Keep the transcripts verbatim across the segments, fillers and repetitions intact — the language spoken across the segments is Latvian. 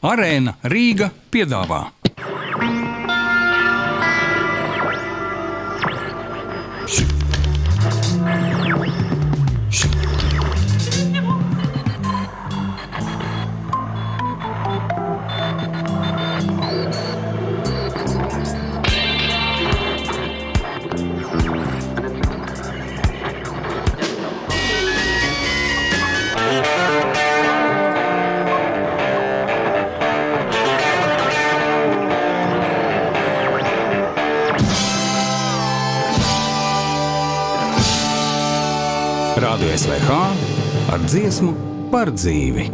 Arēna Rīga piedāvā. Radio S V H ar dziesmu par dzīvi.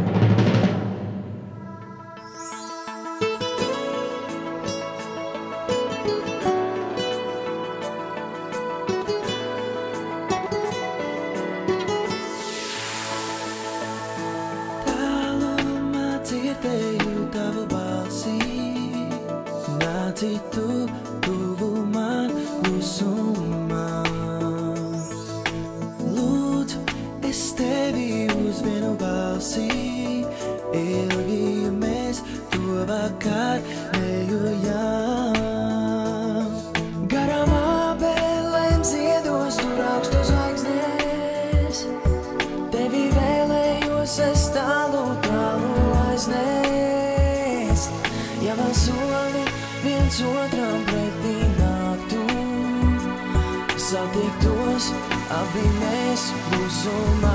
Satiktos, abi mēs klusumā.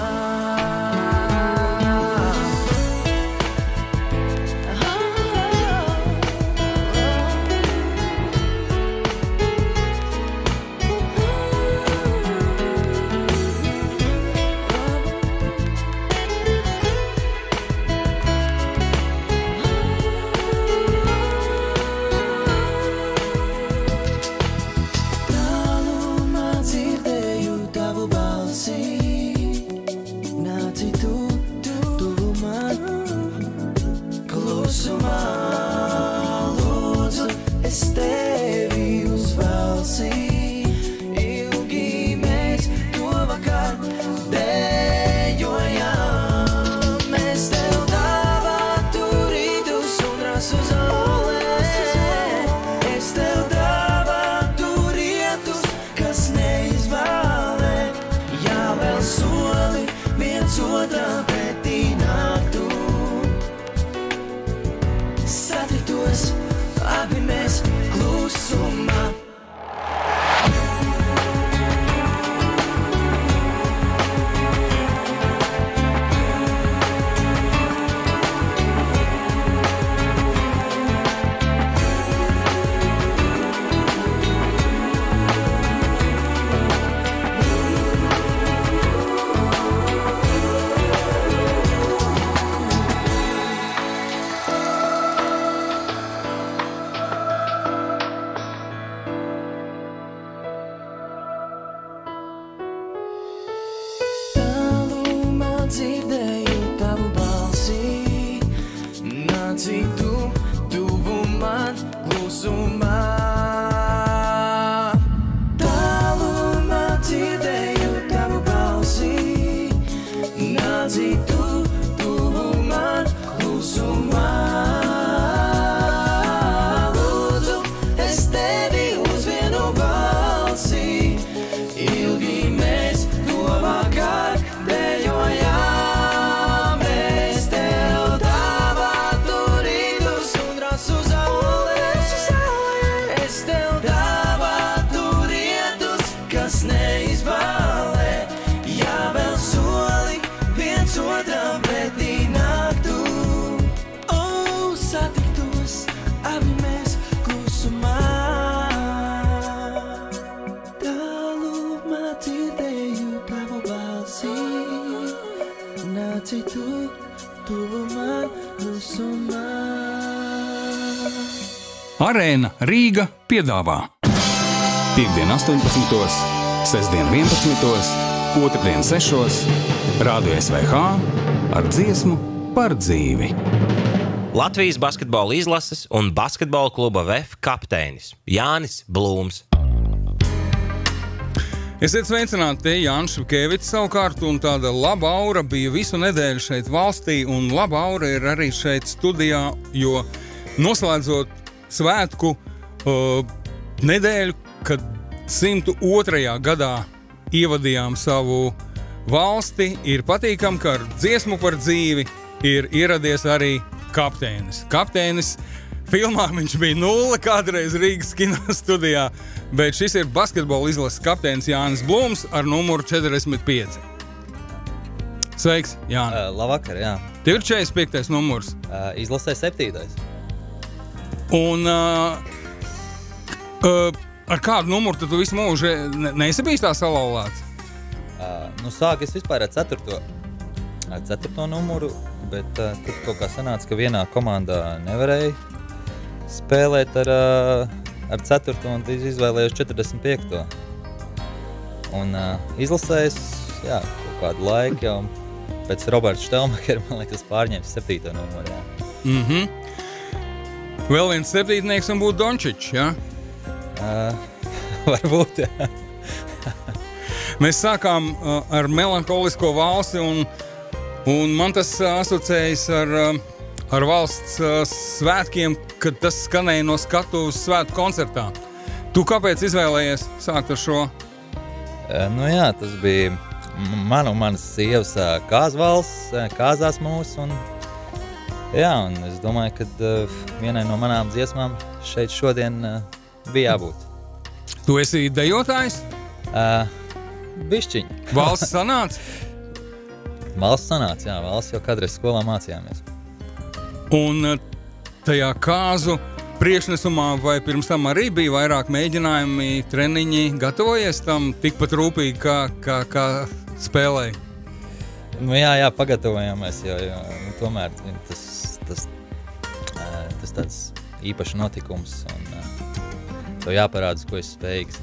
Arēna Rīga piedāvā. Piektdien astoņpadsmitos, sestdien vienpadsmitos, otrdien sešos, Radio S V H ar dziesmu par dzīvi. Latvijas basketbola izlases un basketbola kluba V E F kapteinis Jānis Blūms. Esiet sveicināti, Jānis Šepkevičs savukārt, un tāda laba aura bija visu nedēļu šeit valstī, un laba aura ir arī šeit studijā, jo noslēdzot svētku uh, nedēļu, kad simt otrajā gadā ievadījām savu valsti, ir patīkam, ka ar dziesmu par dzīvi ir ieradies arī kapteinis. Kapteinis filmā viņš bija nulle kādreiz Rīgas kino studijā, bet šis ir basketbola izlases kapteinis Jānis Blūms ar numuru četrdesmit pieci. Sveiks, Jāni. Uh, labvakar, jā. Tev ir četrdesmit piektais numurs. Uh, izlasē septītais. Un uh, uh, ar kādu numuru tu visu mūžu ne, neesi bijis tā salauzāts? Uh, nu, sāk es vispār ar ceturto, ar ceturto numuru, bet uh, tad kaut kā sanāca, ka vienā komandā nevarēja spēlēt ar, ar ceturto un izvēlējos četrdesmit piekto. Un uh, izlasējis, jā, kaut kādu laiku jau pēc Roberta Štelmakera, man liekas, pārņēmis septīto numuru, jā. Mhm. Vēl viens septītnieks un būtu Dončičs, jā? Uh, varbūt, jā. Mēs sākām uh, ar melankolisko valsti un, un man tas uh, asociējas ar... Uh, ar valsts uh, svētkiem, kad tas skanēja no skatuves svētku koncertā. Tu kāpēc izvēlējies sākt ar šo? Uh, nu jā, tas bija man un manas sievas uh, kāzvalsts, uh, kāzās mūs, un jā, un es domāju, ka uh, vienai no manām dziesmām šeit šodien uh, bija jābūt. Tu esi dejotājs? Uh, bišķiņ. Valsts sanāca? Valsts sanāca, jā, valsts jau kādreiz skolā mācījāmies. Un tajā kāzu priekšnesumā vai pirms tam arī bija vairāk mēģinājumi, treniņi, gatavojies tam tikpat rūpīgi, kā, kā, kā spēlēji? Nu jā, jā, pagatavojāmies, jo, jo nu, tomēr tas, tas, tas tāds īpašs notikums un to jāparādas, ko esi spējīgs.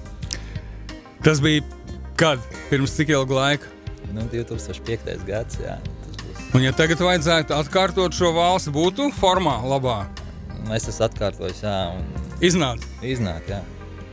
Tas bija kad? Pirms cik ilgu laiku? Nu, divi tūkstoši piektais gads, jā. Un ja tagad vajadzētu atkārtot šo valsti, būtu formā labā? Es esmu atkārtojis, jā. Un... Iznāk? Iznāk, jā.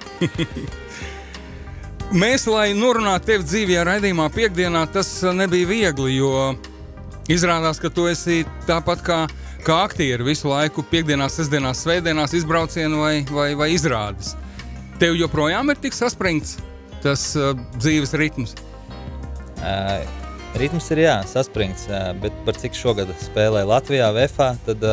Mēs, lai norunātu tevi dzīvajā raidījumā piekdienā, tas nebija viegli, jo izrādās, ka tu esi tāpat kā, kā aktieri visu laiku piekdienās, sestdienās, svētdienās izbraucienu vai, vai, vai izrādes. Tev joprojām ir tik saspringts tas uh, dzīves ritms? Uh, Ritms ir, jā, saspringts, bet par cik šogad spēlēju Latvijā, V F A, tad,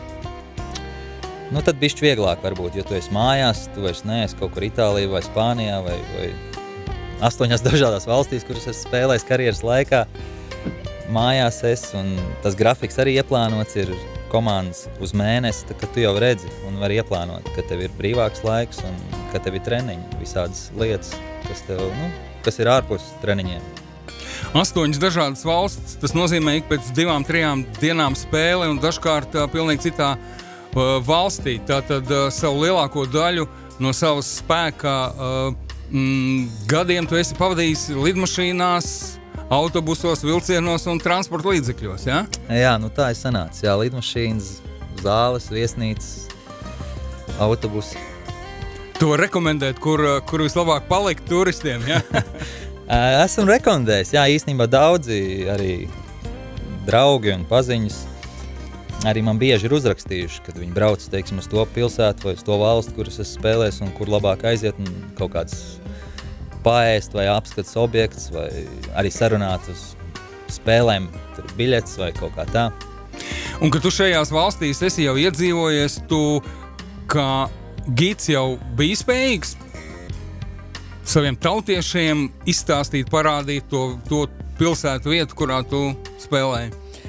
nu, tad bišķi vieglāk varbūt, jo tu esi mājās, tu vairs neesi kaut kur Itālijā vai Spānijā vai, vai astoņās dažādās valstīs, kuras es spēlēju karjeras laikā. Mājās es, un tas grafiks arī ieplānots ir komandas uz mēnesi, tā, ka tu jau redzi un vari ieplānot, ka tev ir brīvāks laiks un ka tev ir treniņi, visādas lietas, kas tev, nu, kas ir ārpus treniņiem. Astoņas dažādas valsts, tas nozīmē ik pēc divām, trijām dienām spēle un dažkārt uh, pilnīgi citā uh, valstī. Tātad uh, savu lielāko daļu no savas spēka uh, mm, gadiem tu esi pavadījis lidmašīnās, autobusos, vilcienos un transporta līdzekļos, jā? Jā, nu tā ir sanācis, jā, lidmašīnas, zāles, viesnīcas, autobusi. Tu vari rekomendēt, kur, kur vislabāk palikt turistiem, jā? Esmu rekomendējis, jā, īstenībā daudzi arī draugi un paziņas arī man bieži ir uzrakstījuši, kad viņi brauc, teiksim, uz to pilsētu vai uz to valstu, kuras es spēlēs un kur labāk aiziet un kaut kāds paēst vai apskats objekts vai arī sarunāt uz spēlēm, tur biļetes vai kaut kā tā. Un, kad tu šajās valstīs esi jau iedzīvojies, tu kā gids jau biji spējīgs saviem tautiešiem izstāstīt, parādīt to, to pilsētu vietu, kurā tu spēlēji?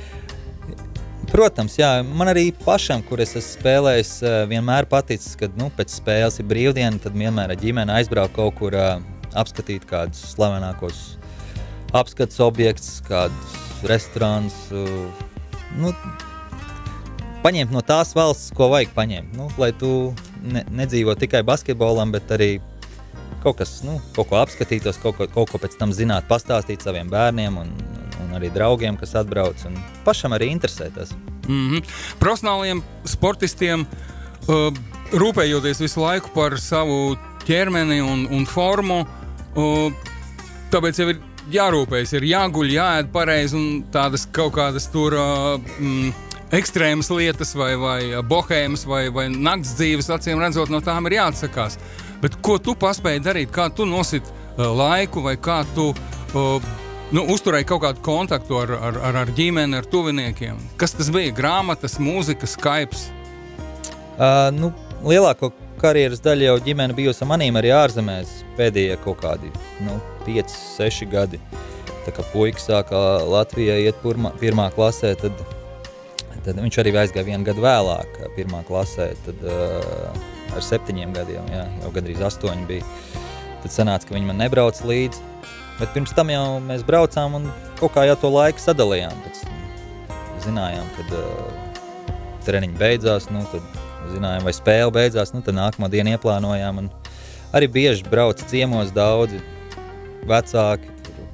Protams, jā. Man arī pašam, kur es esmu spēlējis, vienmēr paticis, kad nu, pēc spēles ir brīvdiena, tad vienmēr ar ģimeni aizbraukt kaut kur apskatīt kādus slavenākos apskats objekts, kādus restorāns, nu, paņemt no tās valsts, ko vajag paņemt, nu, lai tu ne, nedzīvo tikai basketbolam, bet arī kaut kas, nu, kaut ko apskatītos, kaut ko, kaut ko pēc tam zināt, pastāstīt saviem bērniem un, un arī draugiem, kas atbrauc, un pašam arī interesēties. Mm-hmm. Profesionāliem sportistiem, uh, rūpējoties visu laiku par savu ķermeni un, un formu, O, tāpēc jau ir jārūpējas, ir jāguļ, jāēd pareizi un tādas kaut kādas tur uh, mm, ekstrēmas lietas vai, vai bohēmas vai, vai nakts dzīves, acīm redzot, no tām ir jāatsakās. Bet ko tu paspēji darīt, kā tu nosit uh, laiku vai kā tu uh, nu, uzturēji kaut kādu kontaktu ar, ar, ar, ar ģimeni, ar tuviniekiem? Kas tas bija? Grāmatas, mūzika, Skypes? Uh, nu, lielāko karjeras daļa jau ģimene bijusi manīm arī ārzemēs pēdējie kaut kādi nu, pieci, seši gadi. Tā kā puika sākā Latvijā iet pirmā, pirmā klasē, tad, tad viņš arī aizgāja vienu gadu vēlāk pirmā klasē, tad uh, ar septiņiem gadiem, jā, jau gandrīz astoņi bija. Tad sanāca, ka viņi man nebrauc līdzi, bet pirms tam jau mēs braucām un kaut kā jau to laiku sadalījām. Pēc zinājām, kad uh, treniņi beidzās, nu, tad zinājām, vai spēle beidzās, nu, tad nākamā dienu ieplānojām. Un arī bieži brauc ciemos daudzi vecāki,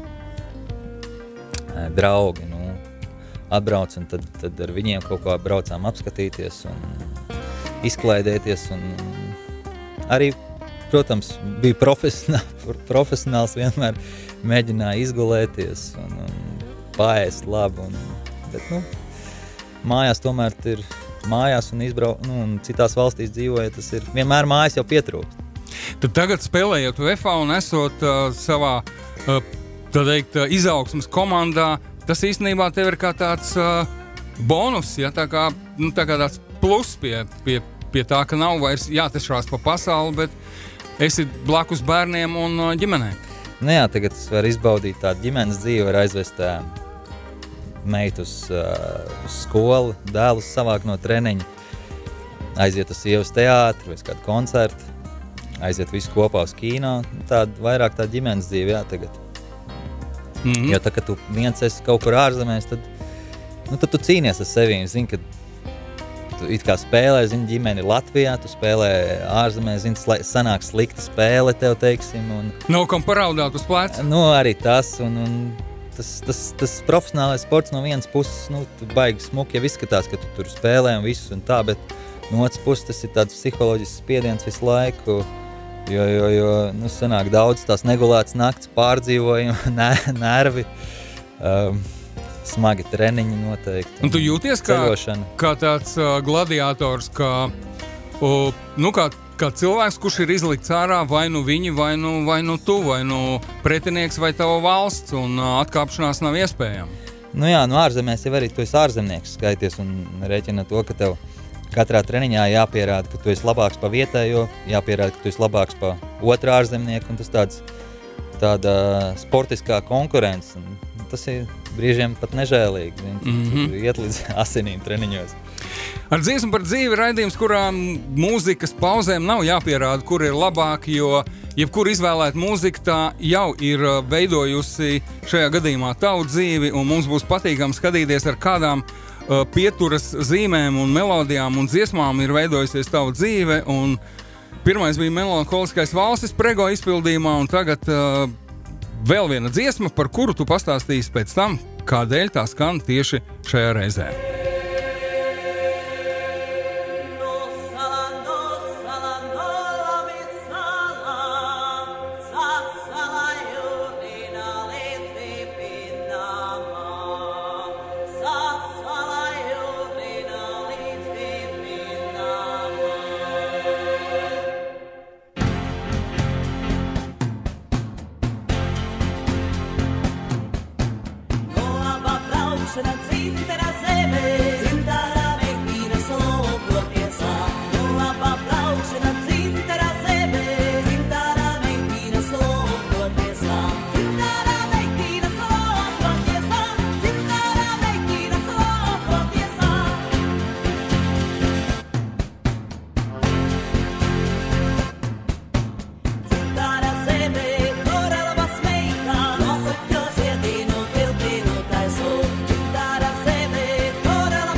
draugi, nu, atbrauc, un tad, tad ar viņiem kaut kā braucām apskatīties un izklaidēties. Un arī, protams, bija profesionāls, profesionāls vienmēr mēģināja izgulēties un, un paēst labi. Un, bet, nu, mājās tomēr ir mājās un, izbrau, nu, un citās valstīs dzīvojot, tas ir vienmēr mājas jau pietrūkst. Tad tagad spēlējot U E F A un esot uh, savā uh, tā teikt, uh, izaugsmas komandā, tas īstenībā tev ir kā tāds uh, bonus, ja, tā kā, nu, tā kā tāds plus pie, pie, pie tā, ka nav vairs jātešās pa pasauli, bet esi blakus bērniem un uh, ģimenei. Nu jā, tagad es varu izbaudīt tādu ģimenes dzīvi, var aizvest uh, meitu uz, uh, uz skolu, dēlus savāk no treniņa, aiziet uz sievas teātri vai uz kādu koncertu, aiziet visu kopā uz kīno, tāda vairāk tā ģimenes dzīve, jā, tagad. Mm-hmm. Jo tā, kad tu viens esi kaut kur ārzemēs, tad, nu, tad tu cīnies ar sevīm, zini, ka tu it kā spēlē, zini, ģimeni Latvijā, tu spēlē ārzemēs, zini, sli, sanāk slikta spēle tev, teiksim, un... Nav kam paraudāt uz pleca? Nu, arī tas, un, un Tas, tas, tas profesionālais sports no vienas puses, nu, tu baigi smuki jau izskatās, ka tu tur spēlē un visus un tā, bet no otras puses tas ir tāds psiholoģisks spiediens visu laiku, jo, jo, jo nu, sanāk daudz tās negulētas nakts pārdzīvojumi, nervi, um, smagi treniņi noteikti. Un tu jūties kā, kā tāds uh, gladiators, kā, uh, nu, kā kā cilvēks, kurš ir izlikts ārā, vai nu viņi, vai nu, vai nu tu, vai nu pretinieks, vai tava valsts, un uh, atkāpšanās nav iespējama. Nu jā, nu ārzemēs jau arī tu esi ārzemnieks skaities un rēķina to, ka tev katrā treniņā jāpierāda, ka tu esi labāks pa vietējo, jāpierāda, ka tu esi labāks pa otru ārzemnieku, un tas tāds, tāda sportiskā konkurence, un tas ir brīžiem pat nežēlīgi, mm-hmm. iet līdz asinīm treniņos. Ar dziesmu par dzīvi raidījums, kurā mūzikas pauzēm nav jāpierāda, kur ir labāk, jo jebkur izvēlēt mūzika tā jau ir veidojusi šajā gadījumā tavu dzīvi, un mums būs patīkami skatīties, ar kādām uh, pieturas zīmēm un melodijām un dziesmām ir veidojusies tavu dzīve, un pirmais bija melanholiskais valstis Prego izpildījumā, un tagad uh, vēl viena dziesma, par kuru tu pastāstīsi pēc tam, kādēļ tā skan tieši šajā reizē. Toda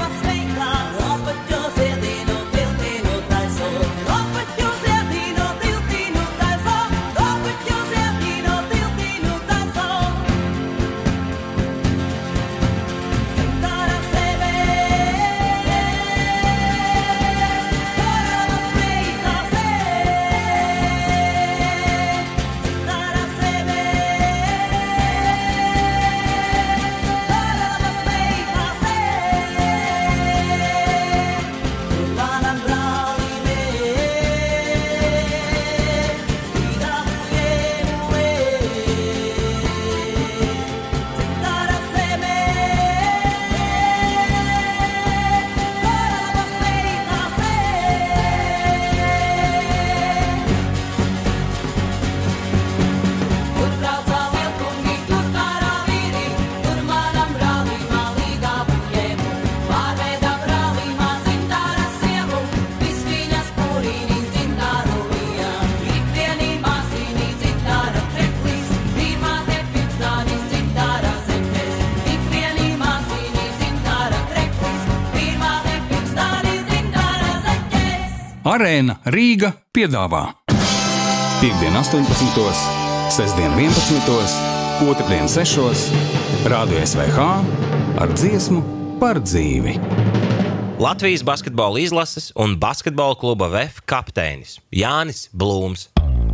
Arēna Rīga piedāvā Piektdien astoņpadsmitos, sestdien vienpadsmitos, otrdien sešos, Rādio S V H ar dziesmu par dzīvi. Latvijas basketbola izlases un basketbola kluba V E F kapteinis Jānis Blūms.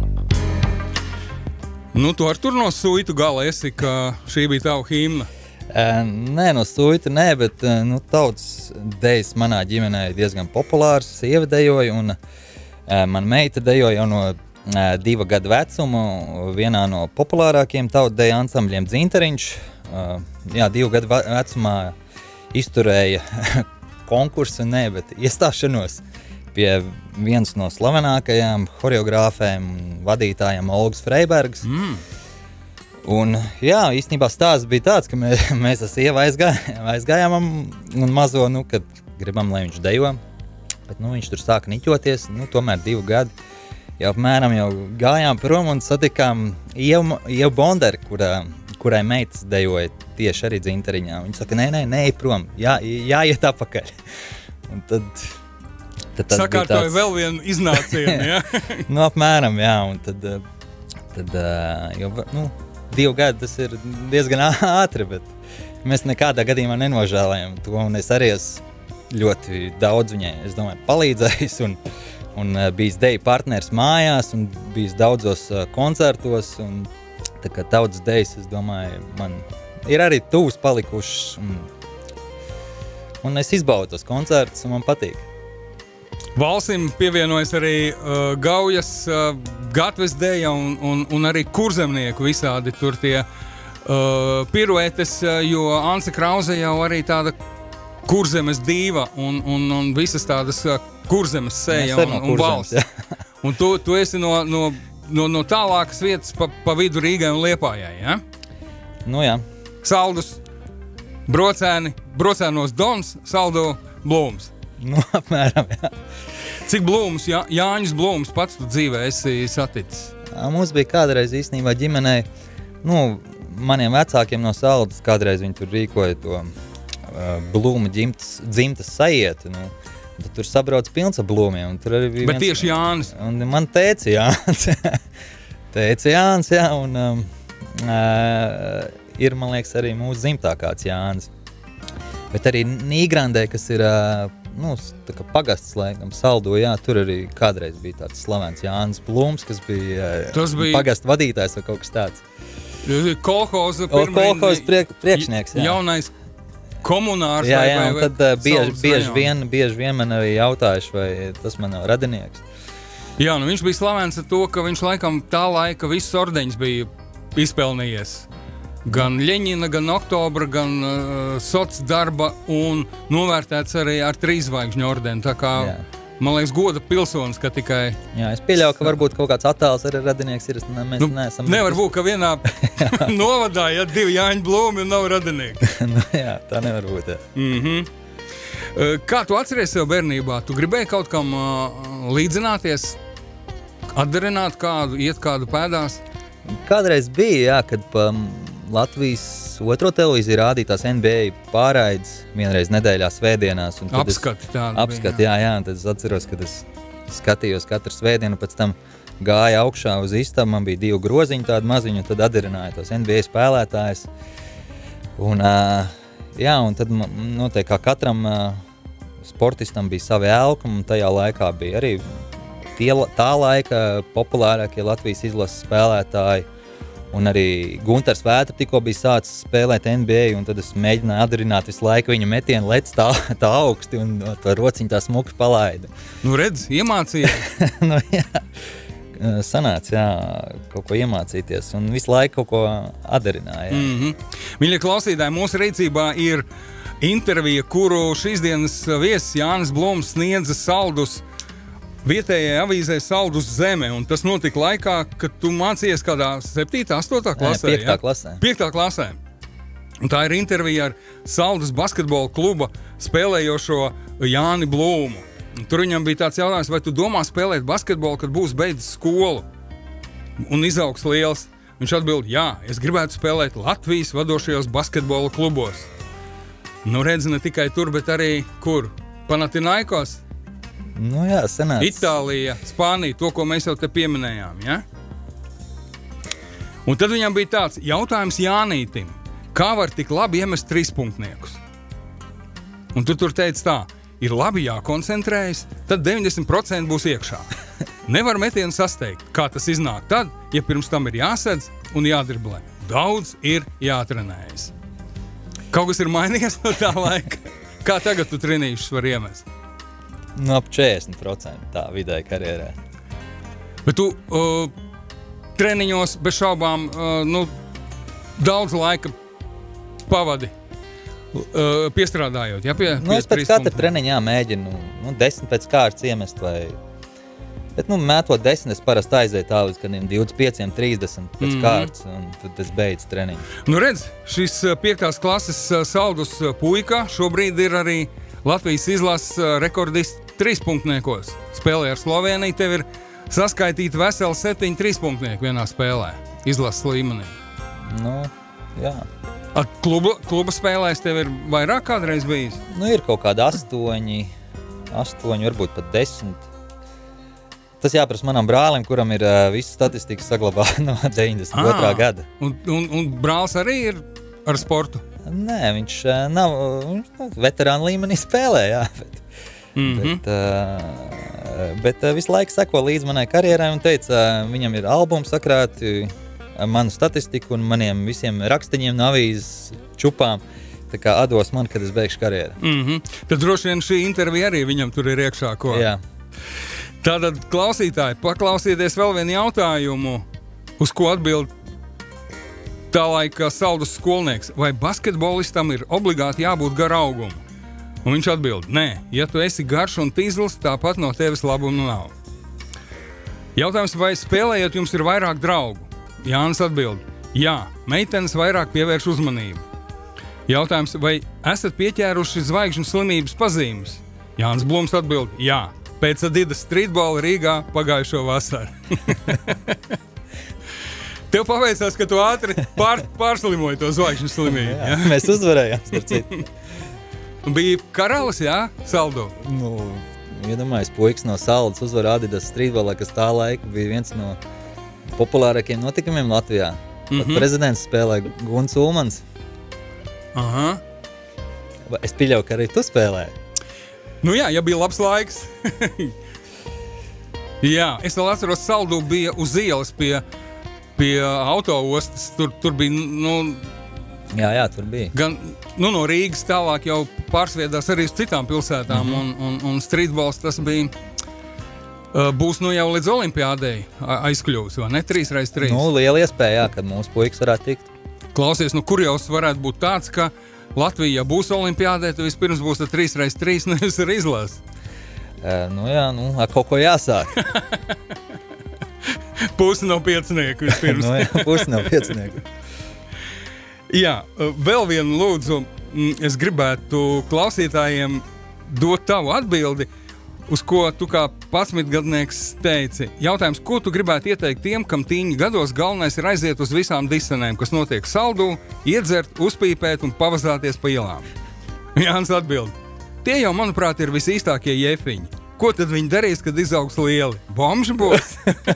Nu, tu ar tur no suitu gala esi, ka šī bija tava himna. Uh, nē, no suita nē, bet uh, nu, tautas dejas manā ģimenē ir diezgan populārs. Sieva dejoja un uh, man meita dejoja jau no uh, diva gadu vecuma vienā no populārākiem tautas deja ansambļiem Dzinteriņš. Uh, jā, divu gadu vecumā izturēja konkursu, nē, bet iestāšanos pie vienas no slavenākajām choreogrāfēm un vadītājiem Olgas Freibergas. Mm. Un, jā, īstenībā stāsts bija tāds, ka mē, mēs ar sievu aizgā, aizgājām un mazo, nu, kad gribam, lai viņš dejo. Bet, nu, viņš tur sāka niķoties, nu, tomēr divu gadu. Jau apmēram jau gājām prom un satikām Ievu, Ievu Bonderi, kurā, kurai meitas dejoja tieši arī Dzinteriņā. Viņa saka, nē, nē, nē, prom, jā, jāiet apakaļ. Un tad... tad Sakārtoja tāds... vēl vienu iznācienu, jā? Nu, apmēram, jā, un tad, tad jau, nu, divu gadu tas ir diezgan ātri, bet mēs nekādā gadījumā nenožēlējam to, un es arī esmu ļoti daudz viņai, es domāju, palīdzējis, un, un bijis deju partners mājās, un bijis daudzos koncertos, un tā kā daudz dejas, es domāju, man ir arī tuvs palikušas, un, un es izbaudu tos koncertus, un man patīk. Valsim pievienojas arī uh, Gaujas, uh, Gatves deja un, un, un arī kurzemnieku visādi tur tie uh, piruetes, uh, jo Anse Krause jau arī tāda kurzemes dīva un, un, un visas tādas uh, kurzemes seja un, un balss. Un tu, tu esi no, no, no, no tālākas vietas pa, pa vidu Rīgai un Liepājai, ja? Nu jā. Saldus, brocēni, brocēnos Dons, Saldu Blūms. Nu, apmēram, jā. Cik Blūms, Jā, Jāņus Blūms pats tu dzīvē esi saticis? Mums bija kādreiz īstenībā ģimenei, nu, maniem vecākiem no Saldas kādreiz viņi tur rīkoja to uh, Blūma ģimtas, dzimtas sajietu, nu, tad tur sabrauc pilns ar Blūmiem. Un tur arī bija Bet viens, tieši Jānis? Un man teica Jānis, teica Jānis, jā, un um, uh, ir, man liekas, arī mūsu dzimtā kāds Jānis. Bet arī Nīgrandē, kas ir... Uh, nu, tā kā pagasts, laikam, Saldo, jā, tur arī kādreiz bija tāds slavens Jānis Blūms, kas bija, bija... pagastu vadītājs vai kaut kas tāds. Kolhoza pirmajā... Kolhoza priek, priekšnieks, jā. Jaunais komunārs. Jā, jā, vai, un tad uh, bieži, bieži, vien, bieži vien man arī jautājuši, vai tas man nav radinieks. Jā, nu viņš bija slavens ar to, ka viņš laikam tā laika visus ordeņus bija izpelnījies. Gan Ļeņina, gan Oktobra, gan uh, soc darba un novērtēts arī ar trīzvaigžņu ordeni. Tā kā, jā. Man liekas, goda pilsonis, ka tikai... Jā, es pieļauju, ka varbūt kaut kāds attēls arī radinieks ir. Mēs nu, neesam... Nevar būt, ka vienā novadā, ja divi Jāņu Blūmi un nav radinieki. Nu, jā, tā nevar būt, jā. Mm-hmm. Uh, kā tu atceries sev bērnībā? Tu gribēji kaut kam uh, līdzināties, atdarināt kādu, iet kādu pēdās? Kādreiz bija, jā, kad pa... Latvijas otro televīziju rādītās N B A pārraides vienreiz nedēļā svētdienās. Un apskati tādi. Apskati, jā, jā, un tad es atceros, kad es skatījos katru svētdienu, pēc tam gāja augšā uz istabu, man bija divi groziņi tādi maziņi, un tad atdarināja tos N B A spēlētājus. Un, jā, un tad noteikti kā katram sportistam bija savi elkumi, un tajā laikā bija arī tie, tā laika populārākie Latvijas izlases spēlētāji. Un arī Guntars Vētra tikko bija sācis spēlēt N B A, un tad es mēģināju atdarināt visu laiku viņa metienu lec tā, tā augsti, un to rociņu tā smuki palaidu. Nu redz, iemācījies. Nu jā, sanāca, jā, kaut ko iemācīties, un visu laiku kaut ko atdarināja. Mm-hmm. Mīļie klausītāji, mūsu rīcībā ir intervija, kuru šīs dienas viesis Jānis Blūms sniedza Saldus vietējai avīzē Saldus zeme, un tas notika laikā, kad tu mācījies kādā septītā, astotā klasē? Nē, piektā ja? klasē. Piektā klasē. Un tā ir intervija ar Saldus basketbola kluba spēlējošo Jāni Blūmu. Un tur viņam bija tāds jautājums, vai tu domā spēlēt basketbolu, kad būs beidzis skolu un izaugs liels? Viņš atbild, jā, es gribētu spēlēt Latvijas vadošajos basketbola klubos. Nu redz, ne tikai tur, bet arī kur? Panathinaikos? Nu jā, senāc. Itālija, Spānija, to, ko mēs jau te pieminējām, ja? Un tad viņam bija tāds jautājums Jānītim, kā var tik labi iemest trīspunktniekus? Un tu tur teici tā, ir labi jākoncentrējas, tad deviņdesmit procenti būs iekšā. Nevar metienu sasteigt, kā tas iznāk tad, ja pirms tam ir jāsedz un jādriblē. Daudz ir jātrenējas. Kaut kas ir mainījies no tā laika. Kā tagad tu trenīšus var iemest? Nu, ap četrdesmit procenti tā vidēji karjerē. Bet tu uh, treniņos bez šaubām uh, nu, daudz laika pavadi uh, piestrādājot. Ja, pie, Nu, pie es pēc trīs katra punktiem. treniņā mēģinu nu, desmit pēc kārtas iemest vai... Bet, nu, mētot desmit, es parasti aizēju tā līdz kādiem divdesmit pieciem, trīsdesmit pēc Mhm. kārtas, un tad es beidzu treniņu. Nu redz, šis uh, piektās klases uh, saldus uh, puika šobrīd ir arī Latvijas izlases uh, rekordists trīspunktniekos. Spēlē ar Sloveniju, tev ir saskaitīti veseli septiņi trīspunktnieki vienā spēlē, izlases līmenī. Nu, jā. At kluba, kluba spēlēs tev ir vairāk kādreiz bijis? Nu, ir kaut kādi astoņi, astoņi, varbūt pat desmit. Tas jāprasa manam brālim, kuram ir uh, visu statistiku saglabāta no deviņdesmit otrā gada. Un, un, un brālis arī ir ar sportu? Nē, viņš uh, nav, viņš nu, veterāna līmenī spēlē, jā. Bet, Mhm. bet, uh, bet uh, visu laiku seko līdz manai karjerai un teica, uh, viņam ir albumi sakrāti, uh, manu statistiku un maniem visiem rakstiņiem no avīzes čupām. Tā kā atdos man, kad es beigšu karjeru. Mhm. Tad droši vien šī intervija arī viņam tur ir iekšā ko. Jā. Tātad, klausītāji, paklausieties vēl vienu jautājumu, uz ko atbild tā laika saldus skolnieks. Vai basketbolistam ir obligāti jābūt gar augumu? Un viņš atbild, nē, ja tu esi garš un tīzls, tāpat no tevis labumu nav. Jautājums, vai spēlējot jums ir vairāk draugu? Jānis atbild, jā, meitenes vairāk pievērš uzmanību. Jautājums, vai esat pieķēruši zvaigžņu slimības pazīmes? Jānis Blums atbild, jā. Pēc Adidas streetbola Rīgā pagājušo vasaru. Tev paveicās, ka tu ātri pār, pārslimoji to zvaigžņu slimību. Jā, Ja? mēs uzvarējām, starp citu. Bija karalis, jā, saldo. Nu, iedomājies, puikas no Saldas uzvar Adidas streetbolā, kas tā laika bija viens no populārākiem notikumiem Latvijā. Mhm. Pat prezidents spēlē Guns Ulmans. Aha. Vai Es pieļauju, ka arī tu spēlēji. Nu jā, ja bija labs laiks. Jā, es vēl atceros, saldu bija uz ielas pie, pie autoostas. Tur, tur bija, nu, Jā, jā, tur bija. gan nu, no Rīgas tālāk jau pārsviedās arī uz citām pilsētām, mm -hmm. un, un, un streetballs tas bija, uh, būs nu jau līdz olimpiādei a- aizkļūs, vai ne? Trīs reiz trīs. Nu, liela iespēja, jā, kad mūsu puikas varētu tikt. Klausies, nu kur jau varētu būt tāds, ka Latvija, ja būs olimpiādē, tad vispirms būs ar trīs reiz trīs, nevis ar izlasi. Uh, nu jā, nu, ar kaut ko jāsāk. Pusi no piecinieku vispirms. nu, jā, pusi nav piecinieku. Jā, vēl vienu lūdzu, mm, es gribētu klausītājiem dot tavu atbildi, uz ko tu kā padsmitgadnieks teici. Jautājums, ko tu gribētu ieteikt tiem, kam tīņa gados galvenais ir aiziet uz visām disenēm, kas notiek saldū, iedzert, uzpīpēt un pavazāties pa ielām? Jānis atbild. Tie jau, manuprāt, ir visīstākie jēfiņi. Ko tad viņi darīs, kad izaugs lieli? Bomži būs?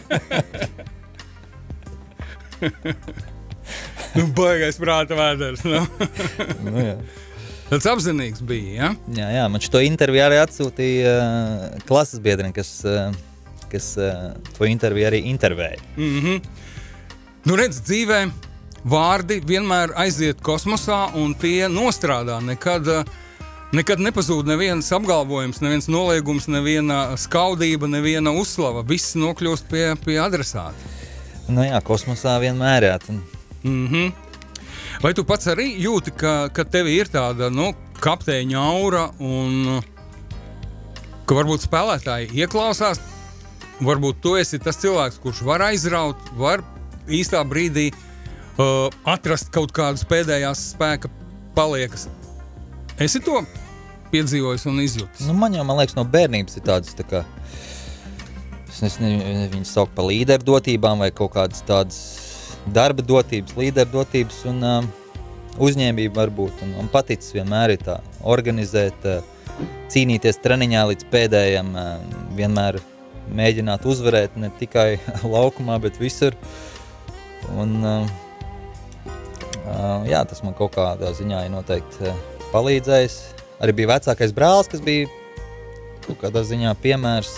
Nu, baigais prāta vēders. Nu. Nu, jā. Tas apzinīgs bija, ja? Jā, jā, man šo interviju arī atsūtīja uh, klases biedreni, kas, uh, kas uh, to interviju arī intervēja. Mm-hmm. Nu, redz, dzīvē vārdi vienmēr aiziet kosmosā un tie nostrādā. Nekad, uh, nekad nepazūd neviens apgalvojums, neviens noliegums, neviena skaudība, neviena uzslava. Viss nokļūst pie, pie adresāta. Nu jā, kosmosā vienmēr jā. Tad... Mm-hmm. Vai tu pats arī jūti, ka, ka tev ir tāda, nu, kapteiņa aura un ka varbūt spēlētāji ieklausās, varbūt tu esi tas cilvēks, kurš var aizraut, var īstā brīdī uh, atrast kaut kādus pēdējās spēka paliekas. Esi to piedzīvojis un izjūtis? Nu, man jau, man liekas, no bērnības ir tādas, tā kā, es nezinu, viņas sauc par līderdotībām vai kaut kādas tādas darba dotības, līderdotības un uh, uzņēmība varbūt. Un, un paticis vienmēr ir tā organizēt, uh, cīnīties treniņā līdz pēdējiem, vienmēr mēģināt uzvarēt ne tikai laukumā, bet visur. Un, jā, tas man kaut kādā ziņā ir noteikti palīdzējis. Arī bija vecākais brālis, kas bija kaut kādā ziņā piemērs.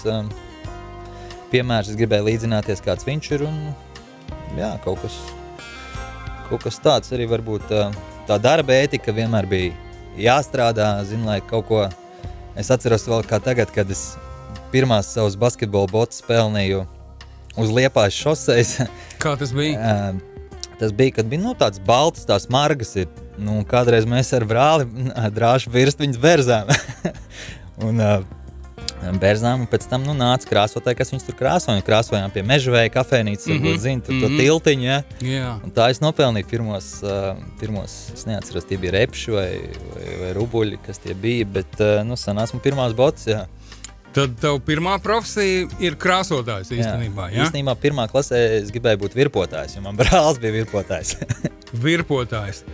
Piemērs, es gribēju līdzināties, kāds viņš ir, un jā, kaut kas, kaut kas tāds arī varbūt tā darba ētika vienmēr bija jāstrādā, zinu, lai kaut ko, es atceros vēl kā tagad, kad es pirmās savus basketbola botus pelnīju uz Liepājas šoseis. Kā tas bija? Tas bija, kad bija, nu, tāds balts, tās margas ir, nu, kādreiz mēs ar brāli drāšu virst viņas berzām. un, Berzām, un pēc tam nu, nāca krāsotāji, kas viņus tur krāsoja. Krāsojām pie Mežavēja kafēnītes, mm -hmm. zin, tur, mm -hmm. to tiltiņu, ja? Yeah. Un tā es nopelnīju pirmos, uh, pirmos, es neatceros, tie bija repši vai, vai, vai rubuļi, kas tie bija, bet, uh, nu, sanāsmu pirmās botas, jā. Tad tev pirmā profesija ir krāsotājs īstenībā, jā? Jā, īstenībā pirmā klasē es gribēju būt virpotājs, jo man brālis bija virpotājs. Virpotājs.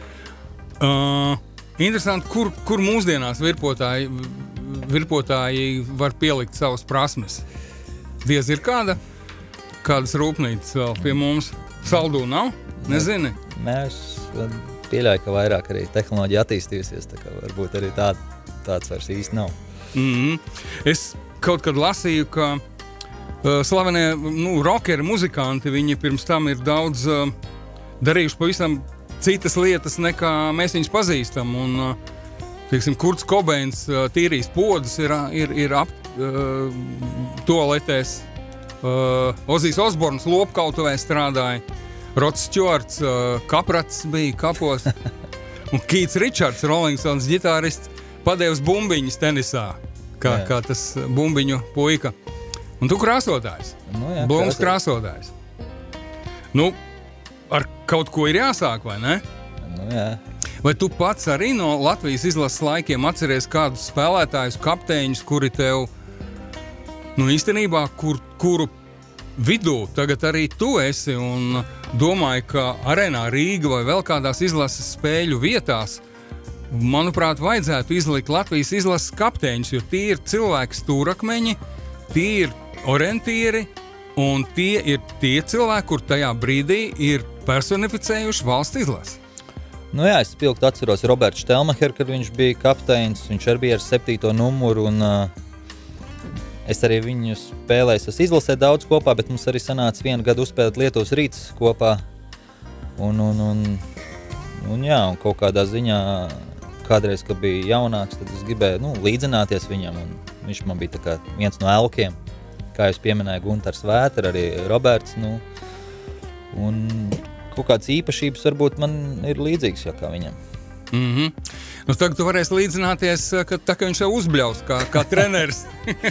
Uh, interesanti, kur, kur mūsdienās virpotāji virpotāji var pielikt savas prasmes. Diez ir kāda, kādas rūpnīcas vēl pie mums. Saldū nav? Nezini? Mēs pieļauju, ka vairāk arī tehnoloģija attīstījusies, tā kā varbūt arī tā, tāds vairs īsti nav. Mm-hmm. Es kaut kad lasīju, ka uh, slavenie nu, rockeri, muzikanti, viņi pirms tam ir daudz uh, darījuši pavisam citas lietas, nekā mēs viņus pazīstam. Un, uh, Teiksim, Kurts Kobeins uh, tīrīs podus ir, ir, ir ap uh, toaletēs. Uh, Ozijs Osborns lopkautuvē strādāja. Rods Stjuarts uh, kaprats bija kapos. Un Keits Richards, Rolling Stones ģitārists, padevis bumbiņas tenisā, kā, kā tas bumbiņu puika. Un tu krāsotājs. Nu, jā, Blūms krāsotājs. Nu, ar kaut ko ir jāsāk, vai ne? Nu, jā. Vai tu pats arī no Latvijas izlases laikiem atceries kādus spēlētājus, kapteiņus, kuri tev, nu īstenībā, kur, kuru vidū tagad arī tu esi un domāju, ka Arēnā Rīga vai vēl kādās izlases spēļu vietās, manuprāt, vajadzētu izlikt Latvijas izlases kapteiņus, jo tie ir cilvēki stūrakmeņi, tie ir orientieri un tie ir tie cilvēki, kur tajā brīdī ir personificējuši valsts izlasi. Nu jā, es pilgt atceros Roberts Štelmacher, kad viņš bija kapteinis, viņš arī bija ar septīto numuru, un uh, es arī viņu spēlēju, es izlasē daudz kopā, bet mums arī sanāca vienu gadu uzspēlēt Lietuvas Rīts kopā, un, un, un, un jā, un kaut kādā ziņā, kādreiz, kad bija jaunāks, tad es gribēju, nu, līdzināties viņam, un viņš man bija tā kā viens no elkiem, kā es pieminēju Guntars Vētra, arī Roberts, nu, un kaut kādas īpašības varbūt man ir līdzīgas jau kā viņam. Mm-hmm. Nu, tagad tu varēsi līdzināties, ka tā kā viņš jau uzbļaus kā, kā treneris.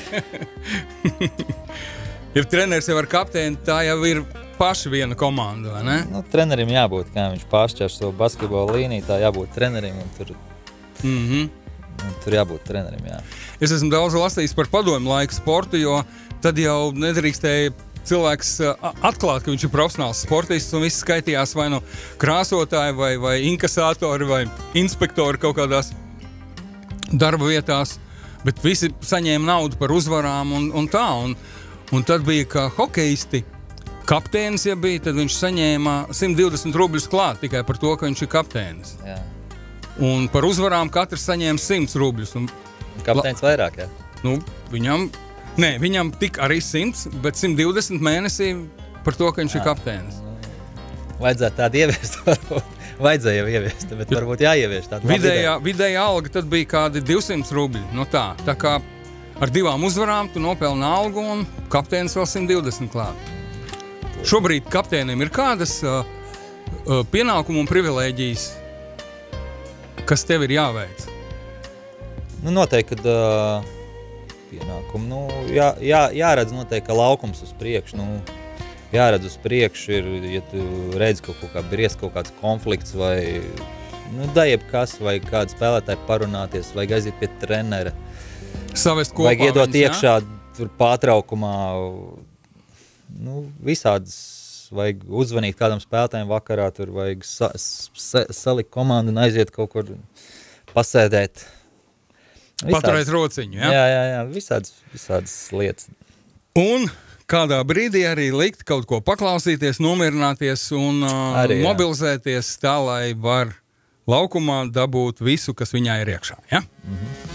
Ja treneris jau ar kapteini, tā jau ir paši viena komanda, vai ne? Nu, trenerim jābūt, kā viņš pāršķēr savu basketbola līniju, tā jābūt trenerim, un tur, mm-hmm. un tur jābūt trenerim, jā. Es esmu daudz lasījis par padomju laiku sportu, jo tad jau nedrīkstēja cilvēks atklāt, ka viņš ir profesionāls sportists un viss skaitījās vai no krāsotāji vai, vai inkasātori vai inspektori kaut kādās darba vietās, bet visi saņēma naudu par uzvarām un, un tā. Un, un tad bija, ka hokeisti, kapteinis, ja bija, tad viņš saņēma simt divdesmit rubļus klāt tikai par to, ka viņš ir kapteinis. Jā. Un par uzvarām katrs saņēma simt rubļus. Un, kapteinis vairāk, jā? Nu, viņam... Nē, viņam tik arī simts, bet simt divdesmit mēnesī par to, ka viņš jā. Ir kapteinis. Vajadzētu tādu ieviest, varbūt. Vajadzēja jau ieviest, bet varbūt jāievieš tādu. Vidējā, vidējā alga tad bija kādi divsimt rubļi. No tā, tā kā ar divām uzvarām tu nopelni algu un kapteinis vēl simt divdesmit klāt. Šobrīd kapteinim ir kādas uh, uh, pienākumu un privilēģijas, kas tev ir jāveic? Nu, noteikti, kad... Uh... pienākumu. Nu, jā, jā, jāredz noteikti, ka laukums uz priekšu. Nu, jāredz uz priekšu, ir, ja tu redz kaut, kaut kā briest kaut kāds konflikts vai nu, da jebkas, vai kādu spēlētāju parunāties, vai aiziet pie trenera. Savest kopā. Vajag iedot viņas, iekšā tur pārtraukumā. Nu, visādas vajag uzvanīt kādam spēlētājiem vakarā, tur vajag sa, sa, salikt komandu un aiziet kaut kur pasēdēt. paturēt rociņu, ja? Jā, jā, jā, visādas, visādas lietas. Un kādā brīdī arī likt kaut ko paklausīties, nomierināties un uh, arī, mobilizēties tā, lai var laukumā dabūt visu, kas viņā ir iekšā, ja? Mhm.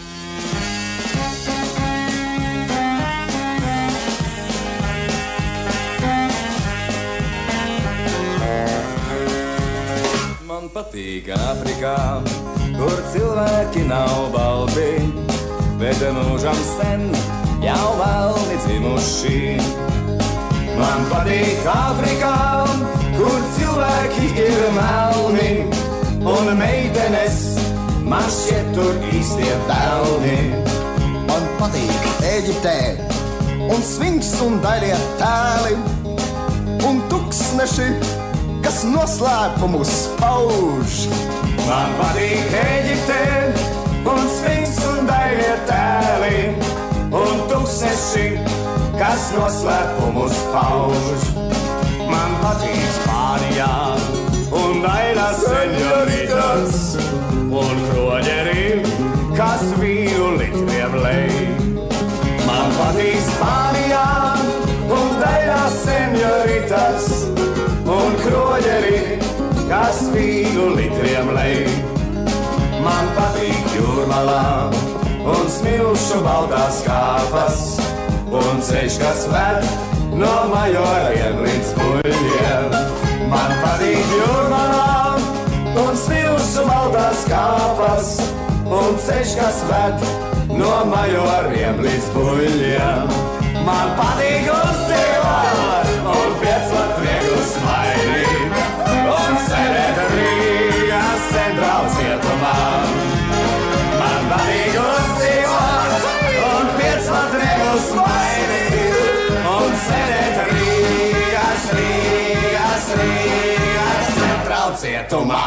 Patīk Āfrikā, kur cilvēki nav balti, bet mūžam sen jau melni dzimuši. Man patīk Āfrikā, kur cilvēki ir melni, un meitenes man šķiet tur īstie pelni. Man patīk Ēģiptē, un sfinks un dailie tēli, un tuksneši, kas noslēpumus pauž. Man patīk Ēģipte, un sfinks un dailie tēli, un tūkstneši, kas noslēpumus pauž. Man patīk Spānijā, un dailas seņoritas, un kroģeri, kas vīru litriem lej. Man patīk Spānijā, un dailas seņoritas, un kroģeri, kas vīnu litriem lej. Man patīk Jūrmalā, un smilšu baltās kāpas, un ceļš, kas ved no Majoriem līdz Buļļiem. Man patīk Jūrmalā, un smilšu baltās kāpas, un ceļš, kas ved no Majoriem līdz Buļļiem. Man patīk uzdzīvot, un piecot vieglu smaidīt, un sēdēt Rīgas centrāla cietumā. Man patīk uzdzīvot, un piecot vieglu smaidīt, un sēdēt Rīgas, Rīgas, Rīgas centrāla cietumā.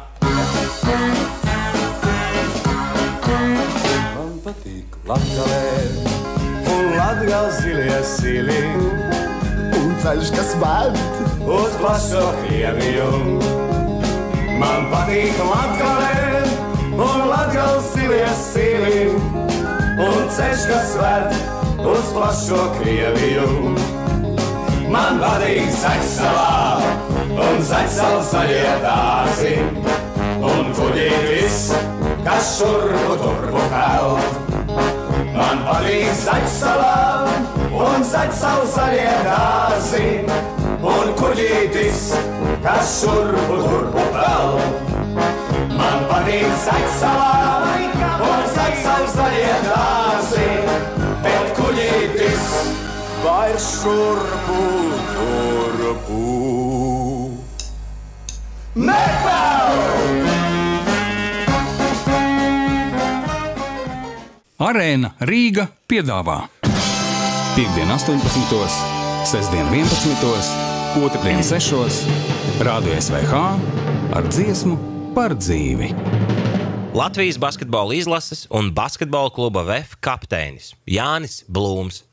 Man patīk Latgalē, un Latgals zilie sili, un ceļš, kas ved uz plašo Krieviju. Man patīk Latgalē, un Latgals zilie sili, un ceļš, kas ved uz plašo Krieviju. Man patīk Zaļsalā, un Zaļsalas zaļie dārzi, un kuģītis, kas šurpu turpu peld. Man patīk Zaļsalā, un Zaļsalas zaļie dārzi, un kuģītis, kas šurpu turpu peld. Man patīk Zaļsalā, un Zaļsalas zaļie dārzi, bet kuģītis vairs šurpu turpu nepeld. Arēna Rīga piedāvā Piektdien astoņpadsmitos, sestdien vienpadsmitos, otrdien sešos, Rādio S V H ar dziesmu par dzīvi. Latvijas basketbola izlases un basketbola kluba V E F kapteinis Jānis Blūms.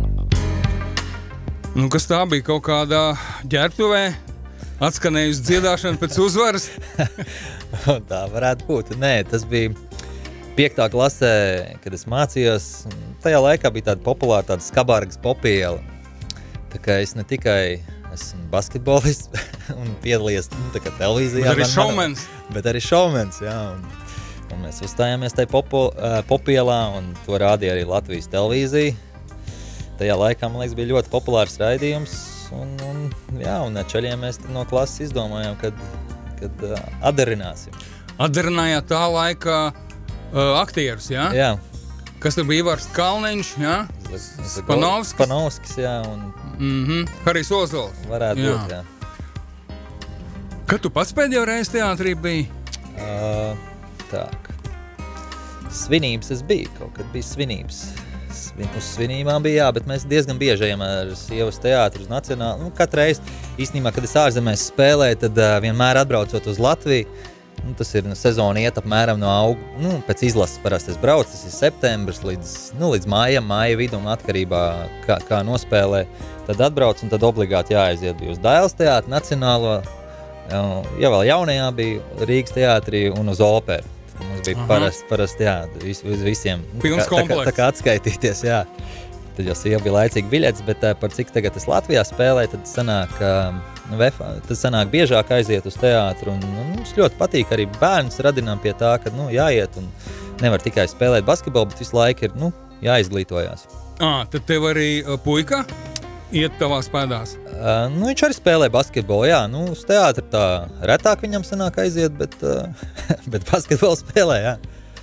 Nu, kas tā bija kaut kādā ģērbtuvē? Atskanējusi dziedāšana pēc uzvaras? Tā varētu būt. Nē, tas bija piektā klasē, kad es mācījos. Tajā laikā bija tāda populāra, tāda Skabārgas popiela. Tā kā es ne tikai esmu basketbolists un piedalījies nu, tā kā televīzijā. Bet arī man, šovmens. Bet arī šovmens, jā. Un, un mēs uzstājāmies tajā popu, uh, popielā, un to rādīja arī Latvijas televīzija. Tajā laikā, man liekas, bija ļoti populārs raidījums. Un, un, jā, un čaļiem mēs no klases izdomājām, kad, kad uh, adarināsim. Adarināja tā laika uh, aktierus, jā? Jā. Kas tur bija Ivars Kalniņš, jā? Spanovskis. Spanovskis, jā, un mm-hmm. Harijs Ozols. Varētu jā. būt, jā. Kad tu pats pēdējo reizi teātrī biji? Uh, tā. Svinības es biju, kaut kad bija svinības. Svin, uz svinībām bija, jā, bet mēs diezgan bieži ejam ar sievas teātru uz nacionālu. Nu, katru reizi, īstenībā, kad es ārzemēs spēlēju, tad uh, vienmēr atbraucot uz Latviju, nu, tas ir nu, sezona iet apmēram no auga, nu, pēc izlases parasti es braucu, tas ir septembris līdz, nu, līdz mājam, māja vidum atkarībā, kā, kā nospēlē. Tad atbrauc un tad obligāti jāaiziet bija uz Dailes teātru, nacionālo, ja vēl jaunajā bija Rīgas teātrī un uz operu. Mums bija parasti, parast, jā, vis, vis, visiem Pilns tā, tā, komplekts. tā kā atskaitīties, jā. Tad jau sieva bija laicīgi biļets, bet uh, par cik tagad es Latvijā spēlēju, tad sanāk, uh, vefā, tad sanāk biežāk aiziet uz teātru. Un, un mums ļoti patīk arī bērns radinām pie tā, ka nu, jāiet un nevar tikai spēlēt basketbolu, bet visu laiku ir nu, jāizglītojās. À, tad tev arī uh, puika iet tavās pēdās? Uh, nu, viņš arī spēlē basketbolu, jā. Nu, uz teātru tā retāk viņam sanāk aiziet, bet, uh, bet basketbolu spēlē, jā.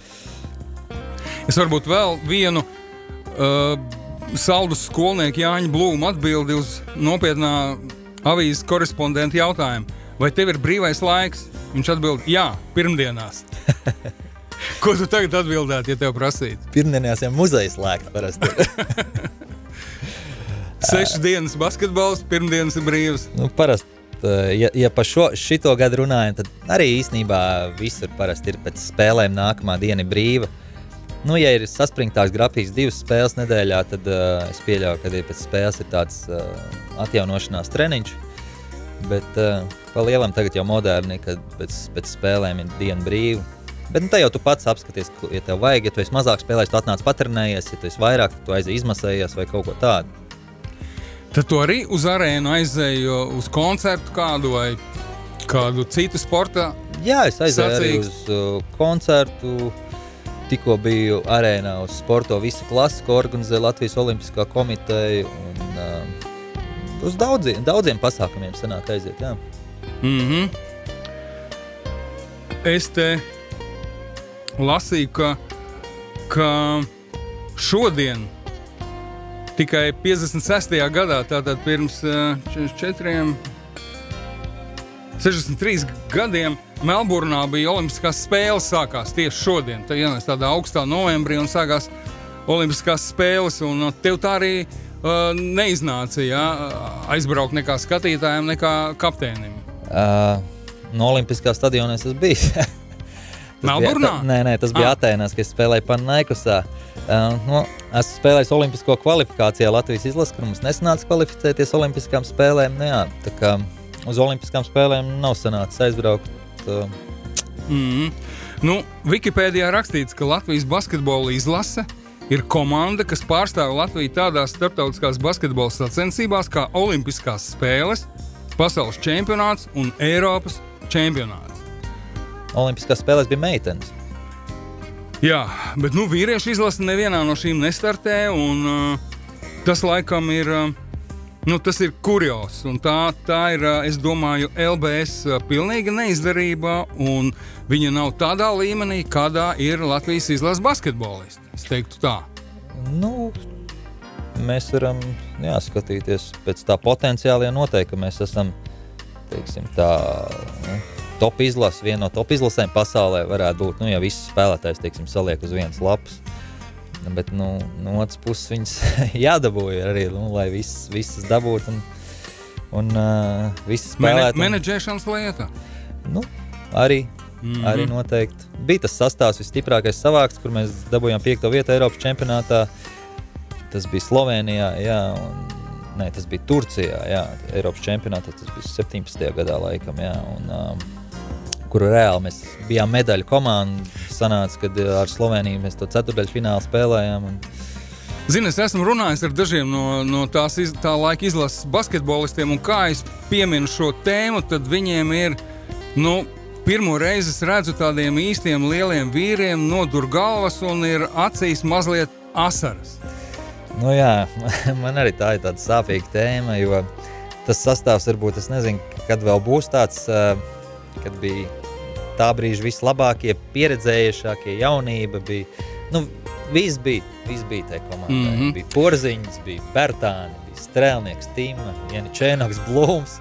Es varbūt vēl vienu uh, saldus skolnieku Jāņa Blūma atbildi uz nopietnā avīzes korespondenta jautājumu. Vai tev ir brīvais laiks? Viņš atbild, jā, pirmdienās. Ko tu tagad atbildētu, ja tev prasītu? Pirmdienās jau muzeja slēgt parasti. Sešas dienas basketbols, pirmdienas ir brīvs. Nu, parasti, ja, ja pa šo, šito gadu runājam, tad arī īstenībā visur parasti ir pēc spēlēm nākamā diena brīva. Nu, ja ir saspringtāks grafīks divas spēles nedēļā, tad uh, es pieļauju, ka ja pēc spēles ir tāds uh, atjaunošanās treniņš. Bet uh, pa lielam tagad jau moderni, kad pēc, pēc spēlēm ir diena brīva. Bet nu, tā jau tu pats apskaties, ja tev vajag, ja tu esi mazāk spēlējis, tu atnāc patrenējies, ja tu esi vairāk, tu aizies izmasējies vai kaut ko tādu. Tad tu arī uz arēnu aizēju uz koncertu kādu vai kādu citu sporta? Jā, es aizēju arī sacīgs. uz uh, koncertu. Tikko biju arēnā uz sporto visu klasi, ko organizē Latvijas Olimpiskā komiteja. Un, uh, uz daudziem, daudziem pasākumiem sanāk aiziet, jā. Mm-hmm. Es te lasīju, ka, ka šodien tikai piecdesmit sestajā gadā, tātad pirms četriem, sešdesmit trīs gadiem Melburnā bija Olimpiskās spēles sākās tieši šodien. Tā, jā, tādā augstā novembrī un sākās Olimpiskās spēles, un tev tā arī uh, neiznāca, jā, aizbraukt nekā skatītājiem, nekā kapteinim. Uh, no Olimpiskā stadionā es esmu bijis. Melburnā? Nē, nē, tas bija ah. Atēnās, ka es spēlēju Panaikosā. Uh, no, esmu spēlējis Olimpisko kvalifikācijā Latvijas izlases, kur mums nesanāca kvalificēties Olimpiskām spēlēm. Nu, jā, tā kā uz Olimpiskām spēlēm nav sanācis aizbraukt. Uh. Mm. Nu, Wikipēdijā rakstīts, ka Latvijas basketbola izlase ir komanda, kas pārstāv Latviju tādās starptautiskās basketbola sacensībās kā Olimpiskās spēles, pasaules čempionāts un Eiropas čempionāts. Olimpiskās spēlēs bija meitenes. Jā, bet nu, vīriešu izlase nevienā no šīm nestartē, un uh, tas laikam ir, uh, nu, tas ir kurios, un tā, tā ir, uh, es domāju, L B S uh, pilnīga neizdarība, un viņa nav tādā līmenī, kādā ir Latvijas izlases basketbolisti. Es teiktu tā. Nu, mēs varam, jā, skatīties pēc tā potenciāla, ja noteikti, ka mēs esam, teiksim, tā... Nu, top izlase, viena no top izlasēm pasaulē varētu būt, nu, ja visas spēlētājs, teiksim, saliek uz vienas lapas. Bet, nu, no otras puses viņas jādabūja arī, nu, lai visas, visas dabūtu un, un uh, visas spēlētu. Mene, menedžēšanas lieta? Nu, arī, mm-hmm. arī noteikti. Bija tas sastāvs visstiprākais savāks, kur mēs dabūjām piekto vietu Eiropas čempionātā. Tas bija Slovenijā, jā, un nē, tas bija Turcijā, jā, Eiropas čempionātā, tas bija septiņpadsmitajā gadā laikam, jā, un um, kuru reāli mēs bijām medaļu komanda, sanāca, kad ar Sloveniju mēs to ceturdaļu finālu spēlējām. Un... Zini, es esmu runājis ar dažiem no, no tās iz, tā laika izlases basketbolistiem, un kā es pieminu šo tēmu, tad viņiem ir, nu, pirmo reizi es redzu tādiem īstiem lieliem vīriem nodur galvas un ir acīs mazliet asaras. Nu jā, man arī tā ir tāda sāpīga tēma, jo tas sastāvs varbūt, es nezinu, kad vēl būs tāds, kad bija tā brīža vislabākie, pieredzējušākie, jaunība bija, nu, viss bija, viss bija tajā komandā. Mm-hmm. Bija Porziņas, bija Bertāni, bija Strēlnieks, Tima, Janičēnoks, Blūms.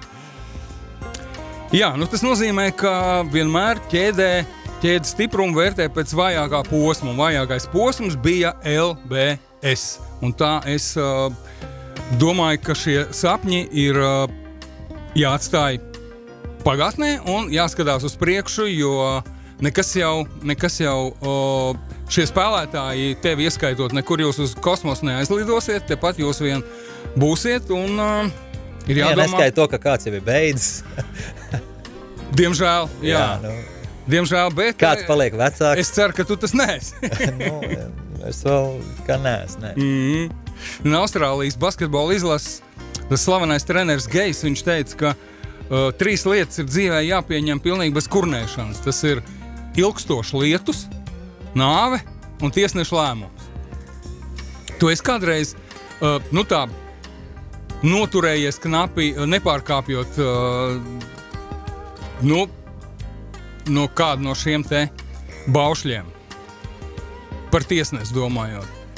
Jā, nu tas nozīmē, ka vienmēr ķēdē, ķēdes stiprumu vērtē pēc vājākā posma, un vājākais posms bija L B S. Un tā es uh, domāju, ka šie sapņi ir uh, jāatstāj pagātnē un jāskatās uz priekšu, jo nekas jau, nekas jau o, šie spēlētāji tevi ieskaitot, nekur jūs uz kosmosu neaizlidosiet, tepat jūs vien būsiet un uh, ir jādomā. Jā, neskaidro to, ka kāds jau ir beidzis. Diemžēl, jā. jā nu. Diemžēl, bet... Kāds paliek vecāks? Es ceru, ka tu tas neesi. nu, es vēl kā neesmu, ne. Mm-hmm. Un Austrālijas basketbola izlases, tas slavenais treneris Gejs, viņš teica, ka uh, trīs lietas ir dzīvē jāpieņem pilnīgi bez kurnēšanas. Tas ir ilgstošs lietus, nāve un tiesneša lēmums. Tu esi kādreiz, uh, nu tā, noturējies knapi, nepārkāpjot, uh, nu, no kādu no šiem te baušļiem. Par tiesnesi domājot.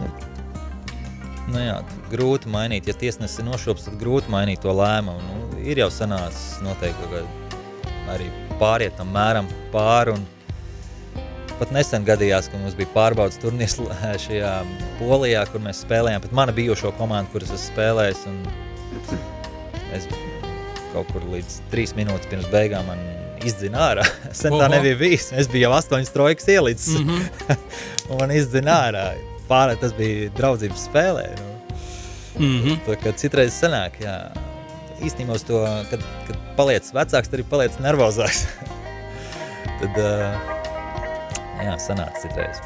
Nu jā, grūti mainīt. Ja tiesnesis ir nošops, tad grūti mainīt to lēmumu. Nu, ir jau sanācis noteikti, ka arī pāriet tam mēram pāri. Un pat nesen gadījās, ka mums bija pārbaudas turnīrs šajā Polijā, kur mēs spēlējām. Pat mana bijušo komandu, kuras es spēlējis. Un es kaut kur līdz trīs minūtes pirms beigām man izdzina ārā. Sen tā nebija bijis. Es biju jau astoņas trojkas ielicis. Mm-hmm. Un man izdzina ārā. Pārē tas bija draudzības spēlē. Nu. Mm-hmm. Tā, kad citreiz sanāk, jā. Īstenībā uz to, kad, kad paliec vecāks, tad arī paliec nervozāks. Tad, jā, sanāk citreiz.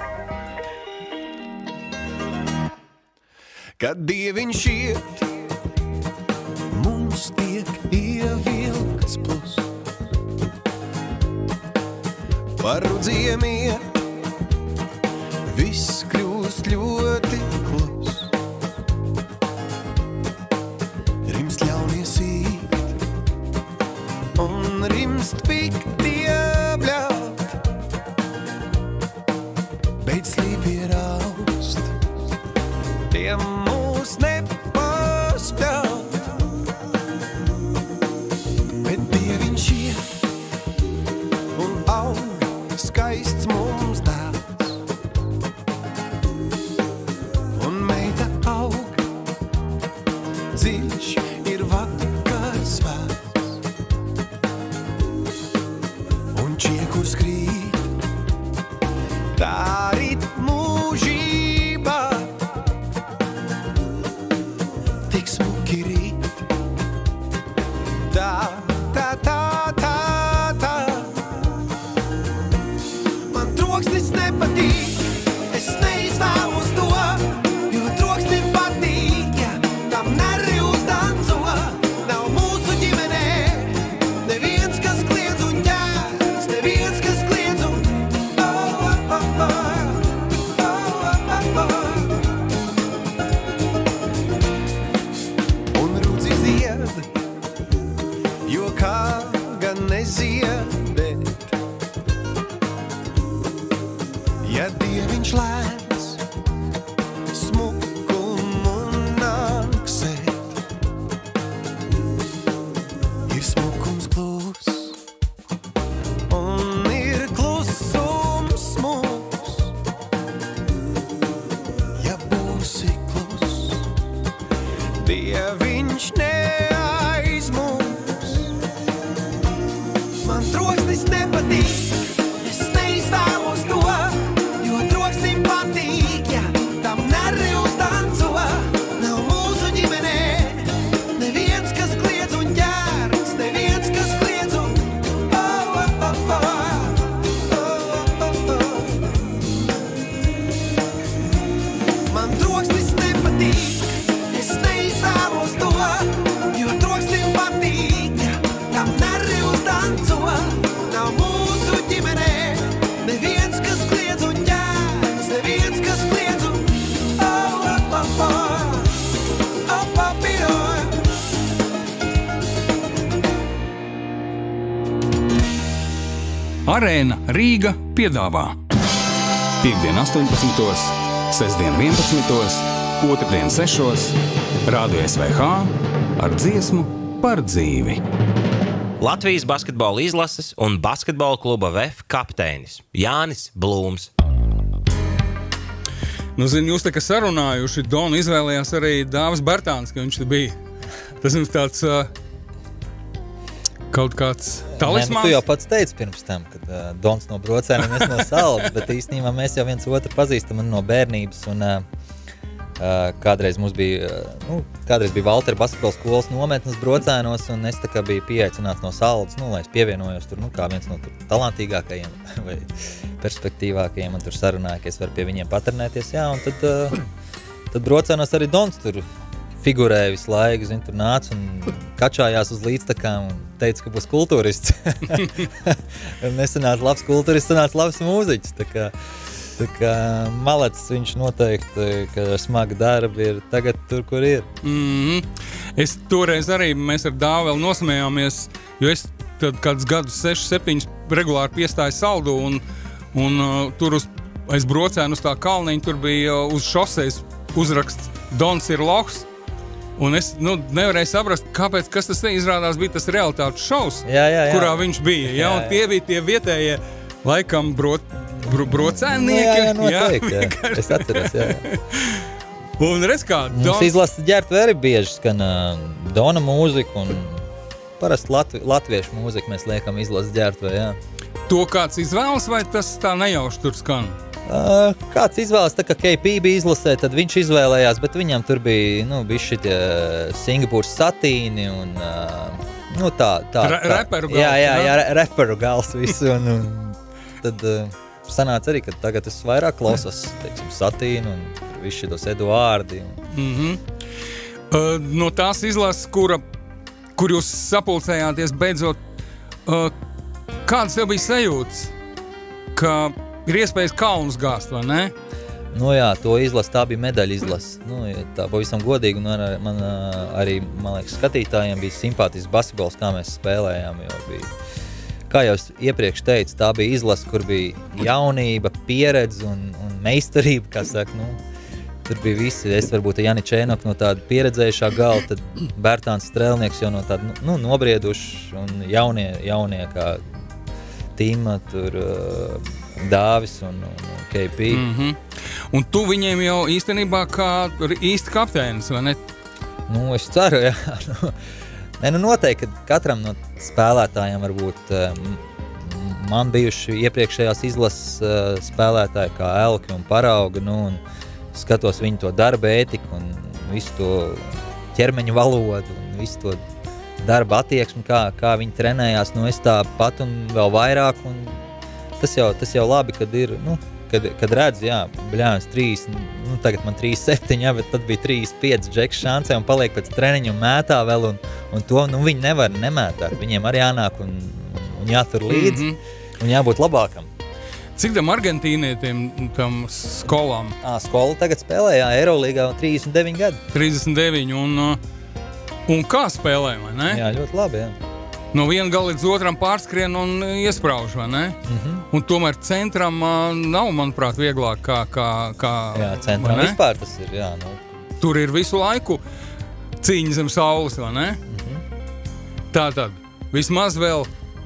Kad dieviņš iet, mums tiek ievilkts plus. Par rudziem iet, viss kļūst ļoti klus. Rimst ļaunie sīkt, un rimst piktie bļaut. Beidz slīpie raust, tiem mūs nepaspļaut. Bet dieviņš iet, un aug skaists mums dāvs. Un meita aug, dziļš ir vakars vārds. Un čiekurs krīt, tā rit mūžībā. Tik smuki rīt, tā, tā, tā, tā, tā. Man troksnis nepatīk, es neizvēlos to, jo troksnim patīk, ja tam nerri uzdanco. Nav mūsu ģimenē neviens, kas kliedz un ķērs, neviens, kas kliedz un oh, oh, oh, oh, oh, oh, oh. Un rudzi zied, jo kā gan neziedēt. Ja dieviņš lēns, smukumu nāksēt, ir smukums klus, un ir klusums smuks. Ja būsi klus, dieviņš neaizmūs. Man troksnis nepatīk, es neizvēlos to, jo troksnim patīk, ja tam nerri uzdanco. Nav mūsu ģimenē neviens, kas kliedz un ķērs, neviens, kas kliedz un oh, oh, oh, oh, oh, oh, oh. Man troksnis nepatīk, es neizvēlos to, jo troksnim patīk, ja tam nerri uzdanco. Nav mūsu ģimenē neviens, kas kliedz un ķērs, neviens, kas kliedz un oh, oh, oh, oh, oh, oh, oh. Arēna Rīga piedāvā Piektdien astoņpadsmitos, sestdien vienpadsmitos, otrdien sešos, Rādio S V H ar dziesmu par dzīvi. Latvijas basketbola izlases un basketbola kluba V E F kapteinis Jānis Blūms. Nu, zinu, jūs te, ka sarunājuši, Donu izvēlējās arī Dāvis Bartāns, ka viņš te bija. Tas jums tāds uh, kaut kāds talismāns? Nē, nu, tu jau pats teici pirms tam, kad uh, Dons no Brocēniem, es no Saldas, bet īstenībā mēs jau viens otru pazīstam no bērnības, un uh, Uh, kādreiz mums bija, uh, nu, kādreiz bija Valtera basketbola skolas nometnes Brocēnos, un es tā kā biju pieaicināts no Saldas, nu, lai es pievienojos tur, nu, kā viens no tur talantīgākajiem vai perspektīvākajiem, un tur sarunāju, ka es varu pie viņiem paternēties, jā, un tad, uh, tad Brocēnos arī Dons tur figurēja visu laiku, zin, tur nāca un kačājās uz līdztakām un teica, ka būs kultūrists. Nesanāca labs kultūrists, sanāca labs mūziķis, tā kā Tā kā malets viņš noteikti, ka smagi darbi ir tagad tur, kur ir. Mm-hmm. Es toreiz arī, mēs ar Dāvu vēl nosmējāmies, jo es tad kādus gadus sešus, septiņus regulāri piestāju Saldu un, un uh, tur uz, aiz Brocēnu uz tā kalniņa, tur bija uh, uz šoseis uzraksts Dons ir lohs. Un es nu, nevarēju saprast, kāpēc, kas tas izrādās bija tas realitātes šovs, jā, jā, jā. kurā viņš bija. Jā, un tie bija tie vietējie, laikam, brot, bro, brocēnieki. Jā, jā, noteikti, jā. jā. Es atceros, jā. Un redz kā, Dons... Mums izlasta ģērtve arī bieži skan uh, Dona mūziku un parasti latvi, latviešu mūziku mēs liekam izlasta ģērtve, jā. To kāds izvēlas vai tas tā nejauši tur skan? Uh, kāds izvēlas, tā kā K P bija izlasē, tad viņš izvēlējās, bet viņam tur bija, nu, bija šitie Singapūras satīni un, uh, nu, tā, tā. Ra tā. Reperu gals. Jā, jā, jā, reperu gals visu, un, un tad uh, sanāca arī, ka tagad es vairāk klausos, teiksim, satīnu un visu šitos Eduārdi. Un... Mm-hmm. uh, no tās izlases, kura, kur jūs sapulcējāties beidzot, uh, kāds tev bija sajūts, ka ir iespējas kalnus gāzt, vai ne? Nu jā, to izlase, tā bija medaļa izlase. Nu, tā pavisam godīgi, un ar, man arī, man liekas, skatītājiem bija simpātisks basketbols, kā mēs spēlējām, jo bija, kā jau es iepriekš teicu, tā bija izlase, kur bija jaunība, pieredze un, un meistarība, kā saka, nu, tur bija visi, es varbūt Jani Čēnok no tāda pieredzējušā gala, tad Bērtāns Strēlnieks jau no tāda, nu, nobrieduši, un jaunie, jaunie kā Tīma, tur uh, Dāvis un, un K P. Mm-hmm. Un tu viņiem jau īstenībā kā īsti kapteinis, vai ne? Nu, es ceru, jā. Ne, nu noteikti, ka katram no spēlētājiem varbūt man bijuši iepriekšējās izlases spēlētāji kā Elki un Parauga, nu, un skatos viņu to darba ētiku un visu to ķermeņa valodu un visu to darba attieksmi, kā, kā viņi trenējās, nu es tā pat un vēl vairāk, un tas jau, tas jau labi, kad ir, nu, kad, kad redz, jā, bļāns trīs, nu, tagad man trīs septiņi, jā, bet tad bija trīs pieci džeks šancē un paliek pēc treniņu un mētā vēl, un, un to, nu, viņi nevar nemētāt, viņiem arī jānāk un, un jātur līdzi, mm-hmm. un jābūt labākam. Cik tam argentīnietiem, tam skolām? Ā, skola tagad spēlē, jā, Eirolīgā trīsdesmit deviņi gadi. trīsdesmit deviņi, un, un kā spēlē, vai ne? Jā, ļoti labi, jā. No viena gala līdz otram pārskrien un iesprauž, vai ne? Mm-hmm. Un tomēr centram uh, nav, manuprāt, vieglāk kā... kā, kā jā, centram vispār tas ir, jā. Nu. Tur ir visu laiku cīņa zem saules, vai ne? Mm-hmm. Tātad, vismaz vēl...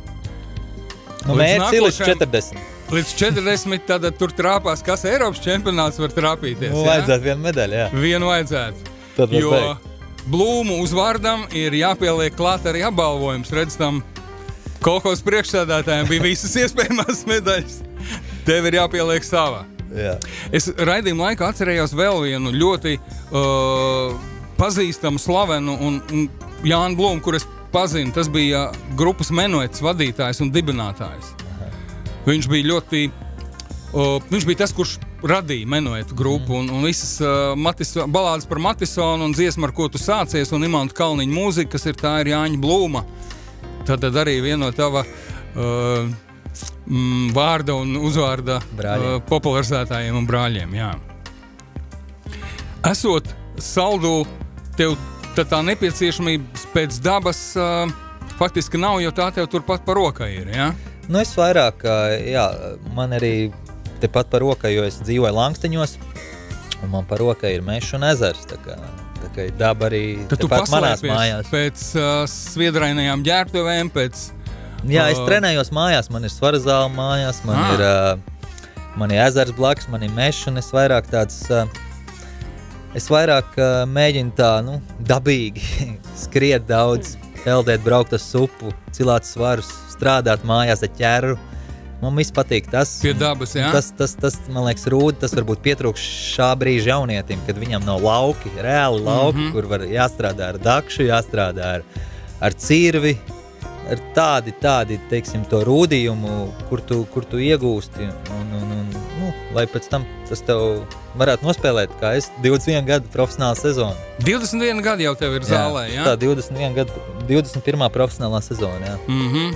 Nu, mērķis ir līdz četrdesmit. Līdz četrdesmit, tad tur trāpās, kas Eiropas čempionāts var trāpīties, nu, jā? Vajadzētu vienu medaļu, jā. Vienu vajadzētu. Tad jo... teikt. Blūmu uzvārdam ir jāpieliek klāt arī apbalvojums. Redz, tam kolhozas priekšsēdētājiem bija visas iespējamās medaļas. Tev ir jāpieliek savā. Jā. Es raidījuma laikā atcerējos vēl vienu ļoti uh, pazīstamu, slavenu un, un Jānu Blūmu, kur es pazinu. Tas bija grupas Menuets vadītājs un dibinātājs. Aha. Viņš bija ļoti... Uh, viņš bija tas, kurš radīja Menuetu grupu mm. un, un visas uh, Matis, balādes par Matisonu un dziesmu, ar ko tu sācies, un Imanta Kalniņa mūzika, kas ir tā ir Jāņa Blūma. Tad, tad arī viena no tava uh, mm, vārda un uzvārda uh, popularizētājiem un brāļiem. Jā. Esot Saldu, tev tā, tā nepieciešamība pēc dabas uh, faktiski nav, jo tā tev turpat par rokai ir, jā? Nu, es vairāk, jā, man arī tepat par rokai, jo es dzīvoju Langsteņos, un man par rokai ir mežs un ezers, tā kā, tā kā daba arī tad tepat manās mājās. Pēc uh, sviedrainajām ģērbtuvēm, pēc... Jā, es uh, trenējos mājās, man ir svara zāle mājās, man ah. ir, uh, man ir ezers blakus, man ir mežs, un es vairāk tāds, uh, es vairāk uh, mēģinu tā, nu, dabīgi skriet daudz, peldēt, braukt ar supu, cilāt svarus, strādāt mājās ar ķeru, Man viss patīk tas. Pie dabas, jā? Tas, tas, tas, man liekas, Rūdi, tas varbūt pietrūks šā brīža jaunietim, kad viņam nav lauki, reāli lauki, mm-hmm. kur var jāstrādā ar dakšu, jāstrādā ar, ar cirvi, ar tādi, tādi, teiksim, to rūdījumu, kur tu, kur tu iegūsti, un, un, un nu, lai pēc tam tas tev varētu nospēlēt, kā es, divdesmit vienu gadu profesionāla sezona. divdesmit vienu gadu jau tev ir zālē, jā? Tā, divdesmit vienu gadu, divdesmit pirmā profesionālā sezona, jā. Mhm.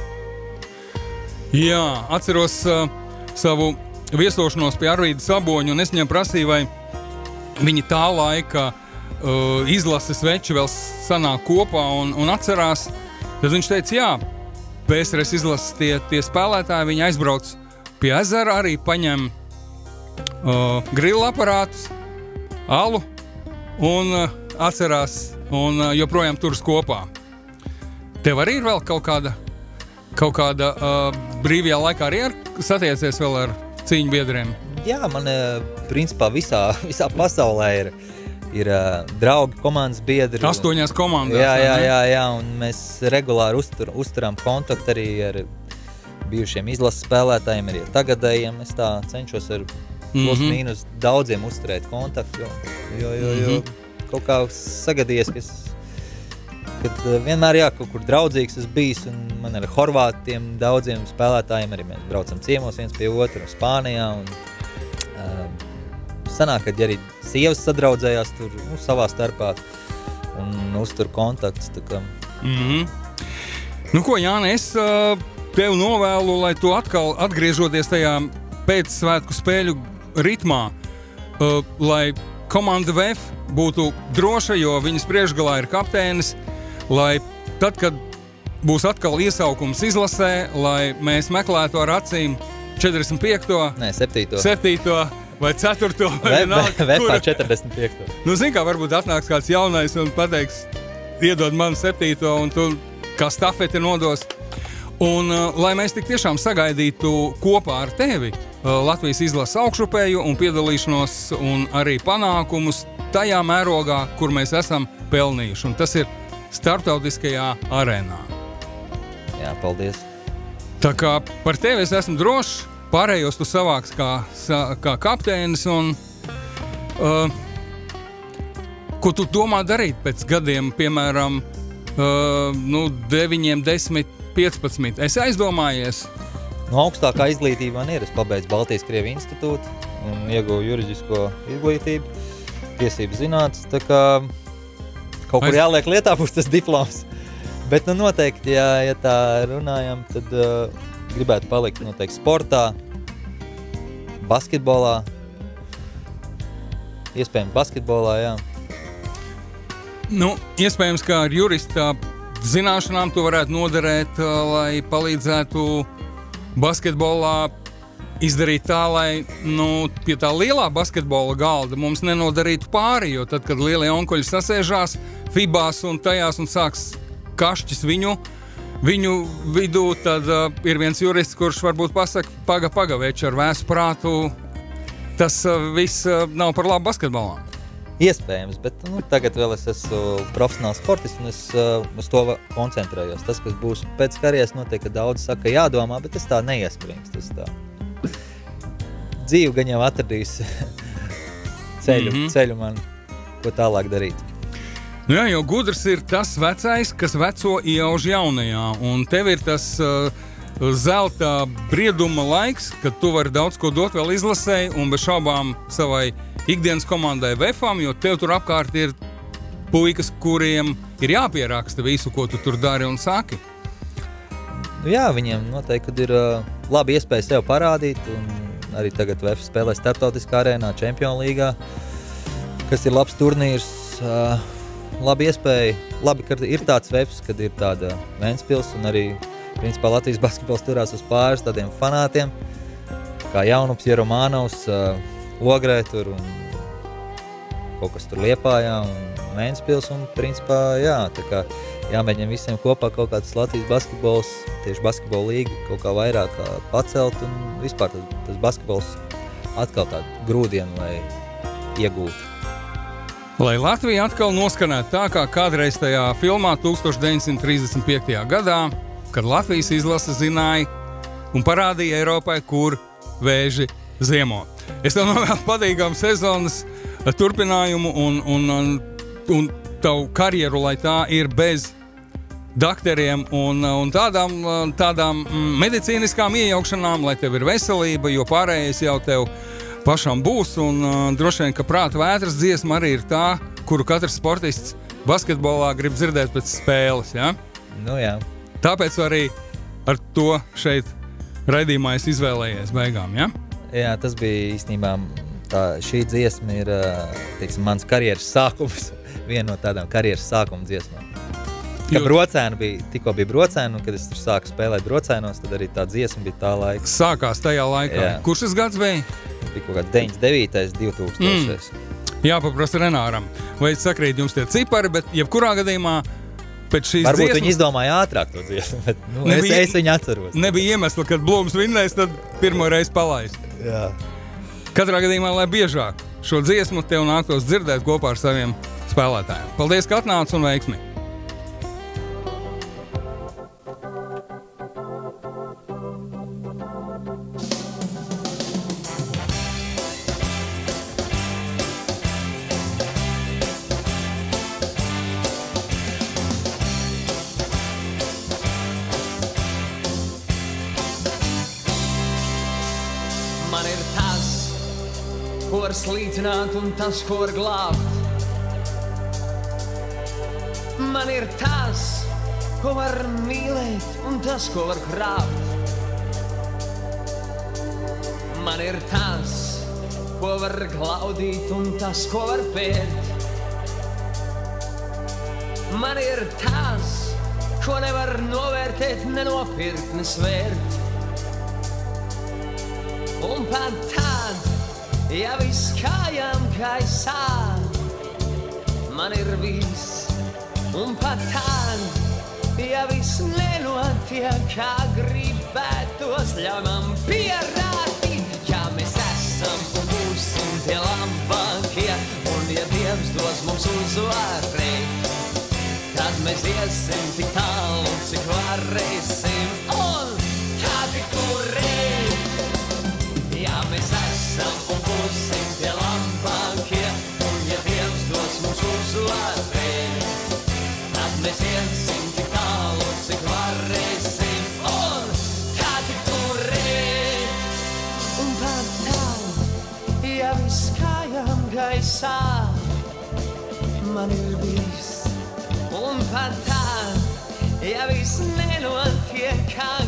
Jā, atceros uh, savu viesošanos pie Arvīda Saboņa, un es viņam prasīju, vai viņi tā laika uh, izlases veči vēl sanāk kopā un, un atcerās. Tad viņš teica, jā, P S R S izlases tie, tie spēlētāji, viņi aizbrauc pie ezera, arī paņem uh, grilla aparātus, alu un uh, atcerās un uh, joprojām turas kopā. Tev arī ir vēl kaut kāda, kaut kāda uh, brīvajā laikā arī ar, satiecies vēl ar cīņu biedriem? Jā, man principā visā, visā pasaulē ir, ir uh, draugi, komandas biedri. Astoņās komandās. Jā, jā, jā, jā, un mēs regulāri uztur, uzturam kontaktu arī ar bijušiem izlases spēlētājiem, arī tagadējiem. Es tā cenšos ar plus mm-hmm. mīnus daudziem uzturēt kontaktu, jo, jo, jo, jo mm-hmm. kaut kā sagadījies, ka es, kad vienmēr jā, kaut kur draudzīgs es bijis, un man ar horvātiem daudziem spēlētājiem arī mēs braucam ciemos viens pie otru Spānijā, un uh, sanāk, kad arī sievas sadraudzējās tur nu, savā starpā un uztur kontaktus. Tā kā. Mm-hmm. Nu ko, Jāni, es uh, tev novēlu, lai tu atkal atgriežoties tajā pēcsvētku spēļu ritmā, uh, lai komanda V F būtu droša, jo viņas priekšgalā ir kapteinis, lai tad, kad būs atkal iesaukums izlasē, lai mēs meklētu ar acīm četrdesmit piekto Nē, septīto septīto vai ceturto vai vienalga, V F četrdesmit piekto Nu, zin kā, varbūt atnāks kāds jaunais un pateiks, iedod man septīto un tu kā stafeti nodos. Un, uh, lai mēs tik tiešām sagaidītu kopā ar tevi uh, Latvijas izlases augšupēju un piedalīšanos un arī panākumus tajā mērogā, kur mēs esam pelnījuši. Un tas ir starptautiskajā arēnā. Jā, paldies. Tā kā par tevi es esmu drošs, pārējos tu savāks kā, kā kapteinis un uh, ko tu domā darīt pēc gadiem, piemēram, uh, nu, deviņiem, desmit, piecpadsmit. Es aizdomājies. Nu, augstākā izglītība man ir. Es pabeidzu Baltijas Krievu institūtu un ieguvu juridisko izglītību, tiesības zinātnes, tā kā kaut kur Aiz... jāliek lietā būs tas diploms. Bet nu noteikti, ja, ja tā runājam, tad uh, gribētu palikt noteikti sportā, basketbolā, iespējams basketbolā, jā. Nu, iespējams, kā ar jurista zināšanām tu varētu noderēt, lai palīdzētu basketbolā izdarīt tā, lai nu, pie tā lielā basketbola galda mums nenodarītu pāri, jo tad, kad lielie onkuļi sasēžās fibās un tajās un sāks kašķis viņu, viņu vidū, tad uh, ir viens jurists, kurš varbūt pasaka, paga, paga, veči ar vēsu prātu, tas uh, viss uh, nav par labu basketbolā. Iespējams, bet nu, tagad vēl es esmu profesionāls sportists un es uh, uz to koncentrējos. Tas, kas būs pēc karjeras, noteikti daudz saka jādomā, bet es tā neiesprings. Tas tā. Dzīve gan jau atradīs ceļu, mm-hmm. ceļu man, ko tālāk darīt. Nu jā, jo gudrs ir tas vecais, kas veco iauž jaunajā, un tev ir tas uh, zelta brieduma laiks, kad tu vari daudz ko dot vēl izlasēji un bez šaubām savai ikdienas komandai V F-ām, jo tev tur apkārt ir puikas, kuriem ir jāpieraksta visu, ko tu tur dari un saki. Nu jā, viņiem noteikti, kad ir uh, labi iespēja sev parādīt, un arī tagad V F spēlē starptautiskā arēnā, Čempionu līgā, kas ir labs turnīrs, uh, labi iespēja, labi, ka ir tāds V F, kad ir tāda Ventspils, un arī, principā, Latvijas basketbols turās uz pāris tādiem fanātiem, kā Jaunups, Jeromānovs, uh, Ogrē tur un kaut kas tur Liepājā un Ventspils un principā, jā, tā kā jāmēģina visiem kopā kaut kāds Latvijas basketbols, tieši basketbola līga kaut kā vairāk pacelt un vispār tas, tas basketbols atkal tādu grūdienu, lai iegūtu. Lai Latvija atkal noskanētu tā, kā kādreiz tajā filmā deviņdesmit trīsdesmit piektajā gadā, kad Latvijas izlase zināja, un parādīja Eiropai, kur vēži ziemo. Es tev novēlu patīkamu sezonas turpinājumu un, un, un, un tavu karjeru, lai tā ir bez dakteriem un, un tādām, tādām medicīniskām iejaukšanām, lai tev ir veselība, jo pārējais jau tev pašam būs, un uh, droši vien, ka prāta vētras dziesma arī ir tā, kuru katrs sportists basketbolā grib dzirdēt pēc spēles, ja? Nu jā. Tāpēc arī ar to šeit raidījumā es izvēlējies beigām, ja? Jā, tas bija īstenībā, tā, šī dziesma ir, teiksim, mans karjeras sākums, viena no tādām karjeras sākuma dziesmām. Ka brocēnu bija, tikko bija brocēnu, un kad es tur sāku spēlēt brocēnos, tad arī tā dziesma bija tā laika. Sākās tajā laikā. Jā. Kurš tas gads bija? Bija kaut kāds deviņdesmit devītais, divtūkstošais. Mm. Jāpaprasa Renāram. Vai sakrīt jums tie cipari, bet jebkurā gadījumā pēc šīs Varbūt dziesmas... viņi izdomāja ātrāk to dziesmu, bet nu, nebija, es, es viņu atceros. Nebija iemesla, kad Blūms vinnēs, tad pirmo reizi palaist. Jā. Katrā gadījumā, lai biežāk šo dziesmu tev nāktos dzirdēt kopā ar saviem spēlētājiem. Paldies, ka atnāc un veiksmi! Man ir tas, ko var slīcināt un tas, ko var glābt. Man ir tas, ko var mīlēt un tas, ko var krāpt. Man ir tas, ko var glaudīt un tas, ko var pērt. Man ir tas, ko nevar novērtēt, nenopirkt, nesvērt. Un pat tad, ja viss kājām gaisā, man ir viss. Un pat tad, ja viss nenotiek, kā gribētos, ļauj man pierādīt, ja mēs esam un būsim tie labākie, un ja Dievs dos mums uzvarēt, tad mēs iesim tik tālu, cik varēsim, un tā tik turēt. Ja mēs esam un būsim tie labākie, un ja Dievs dos mums uzvarēt, tad mēs iesim tik tālu, cik varēsim, un tā tik turēt. Un pat tad, ja viss kājām gaisā, man ir viss. Un pat tad, ja viss nenotiek kā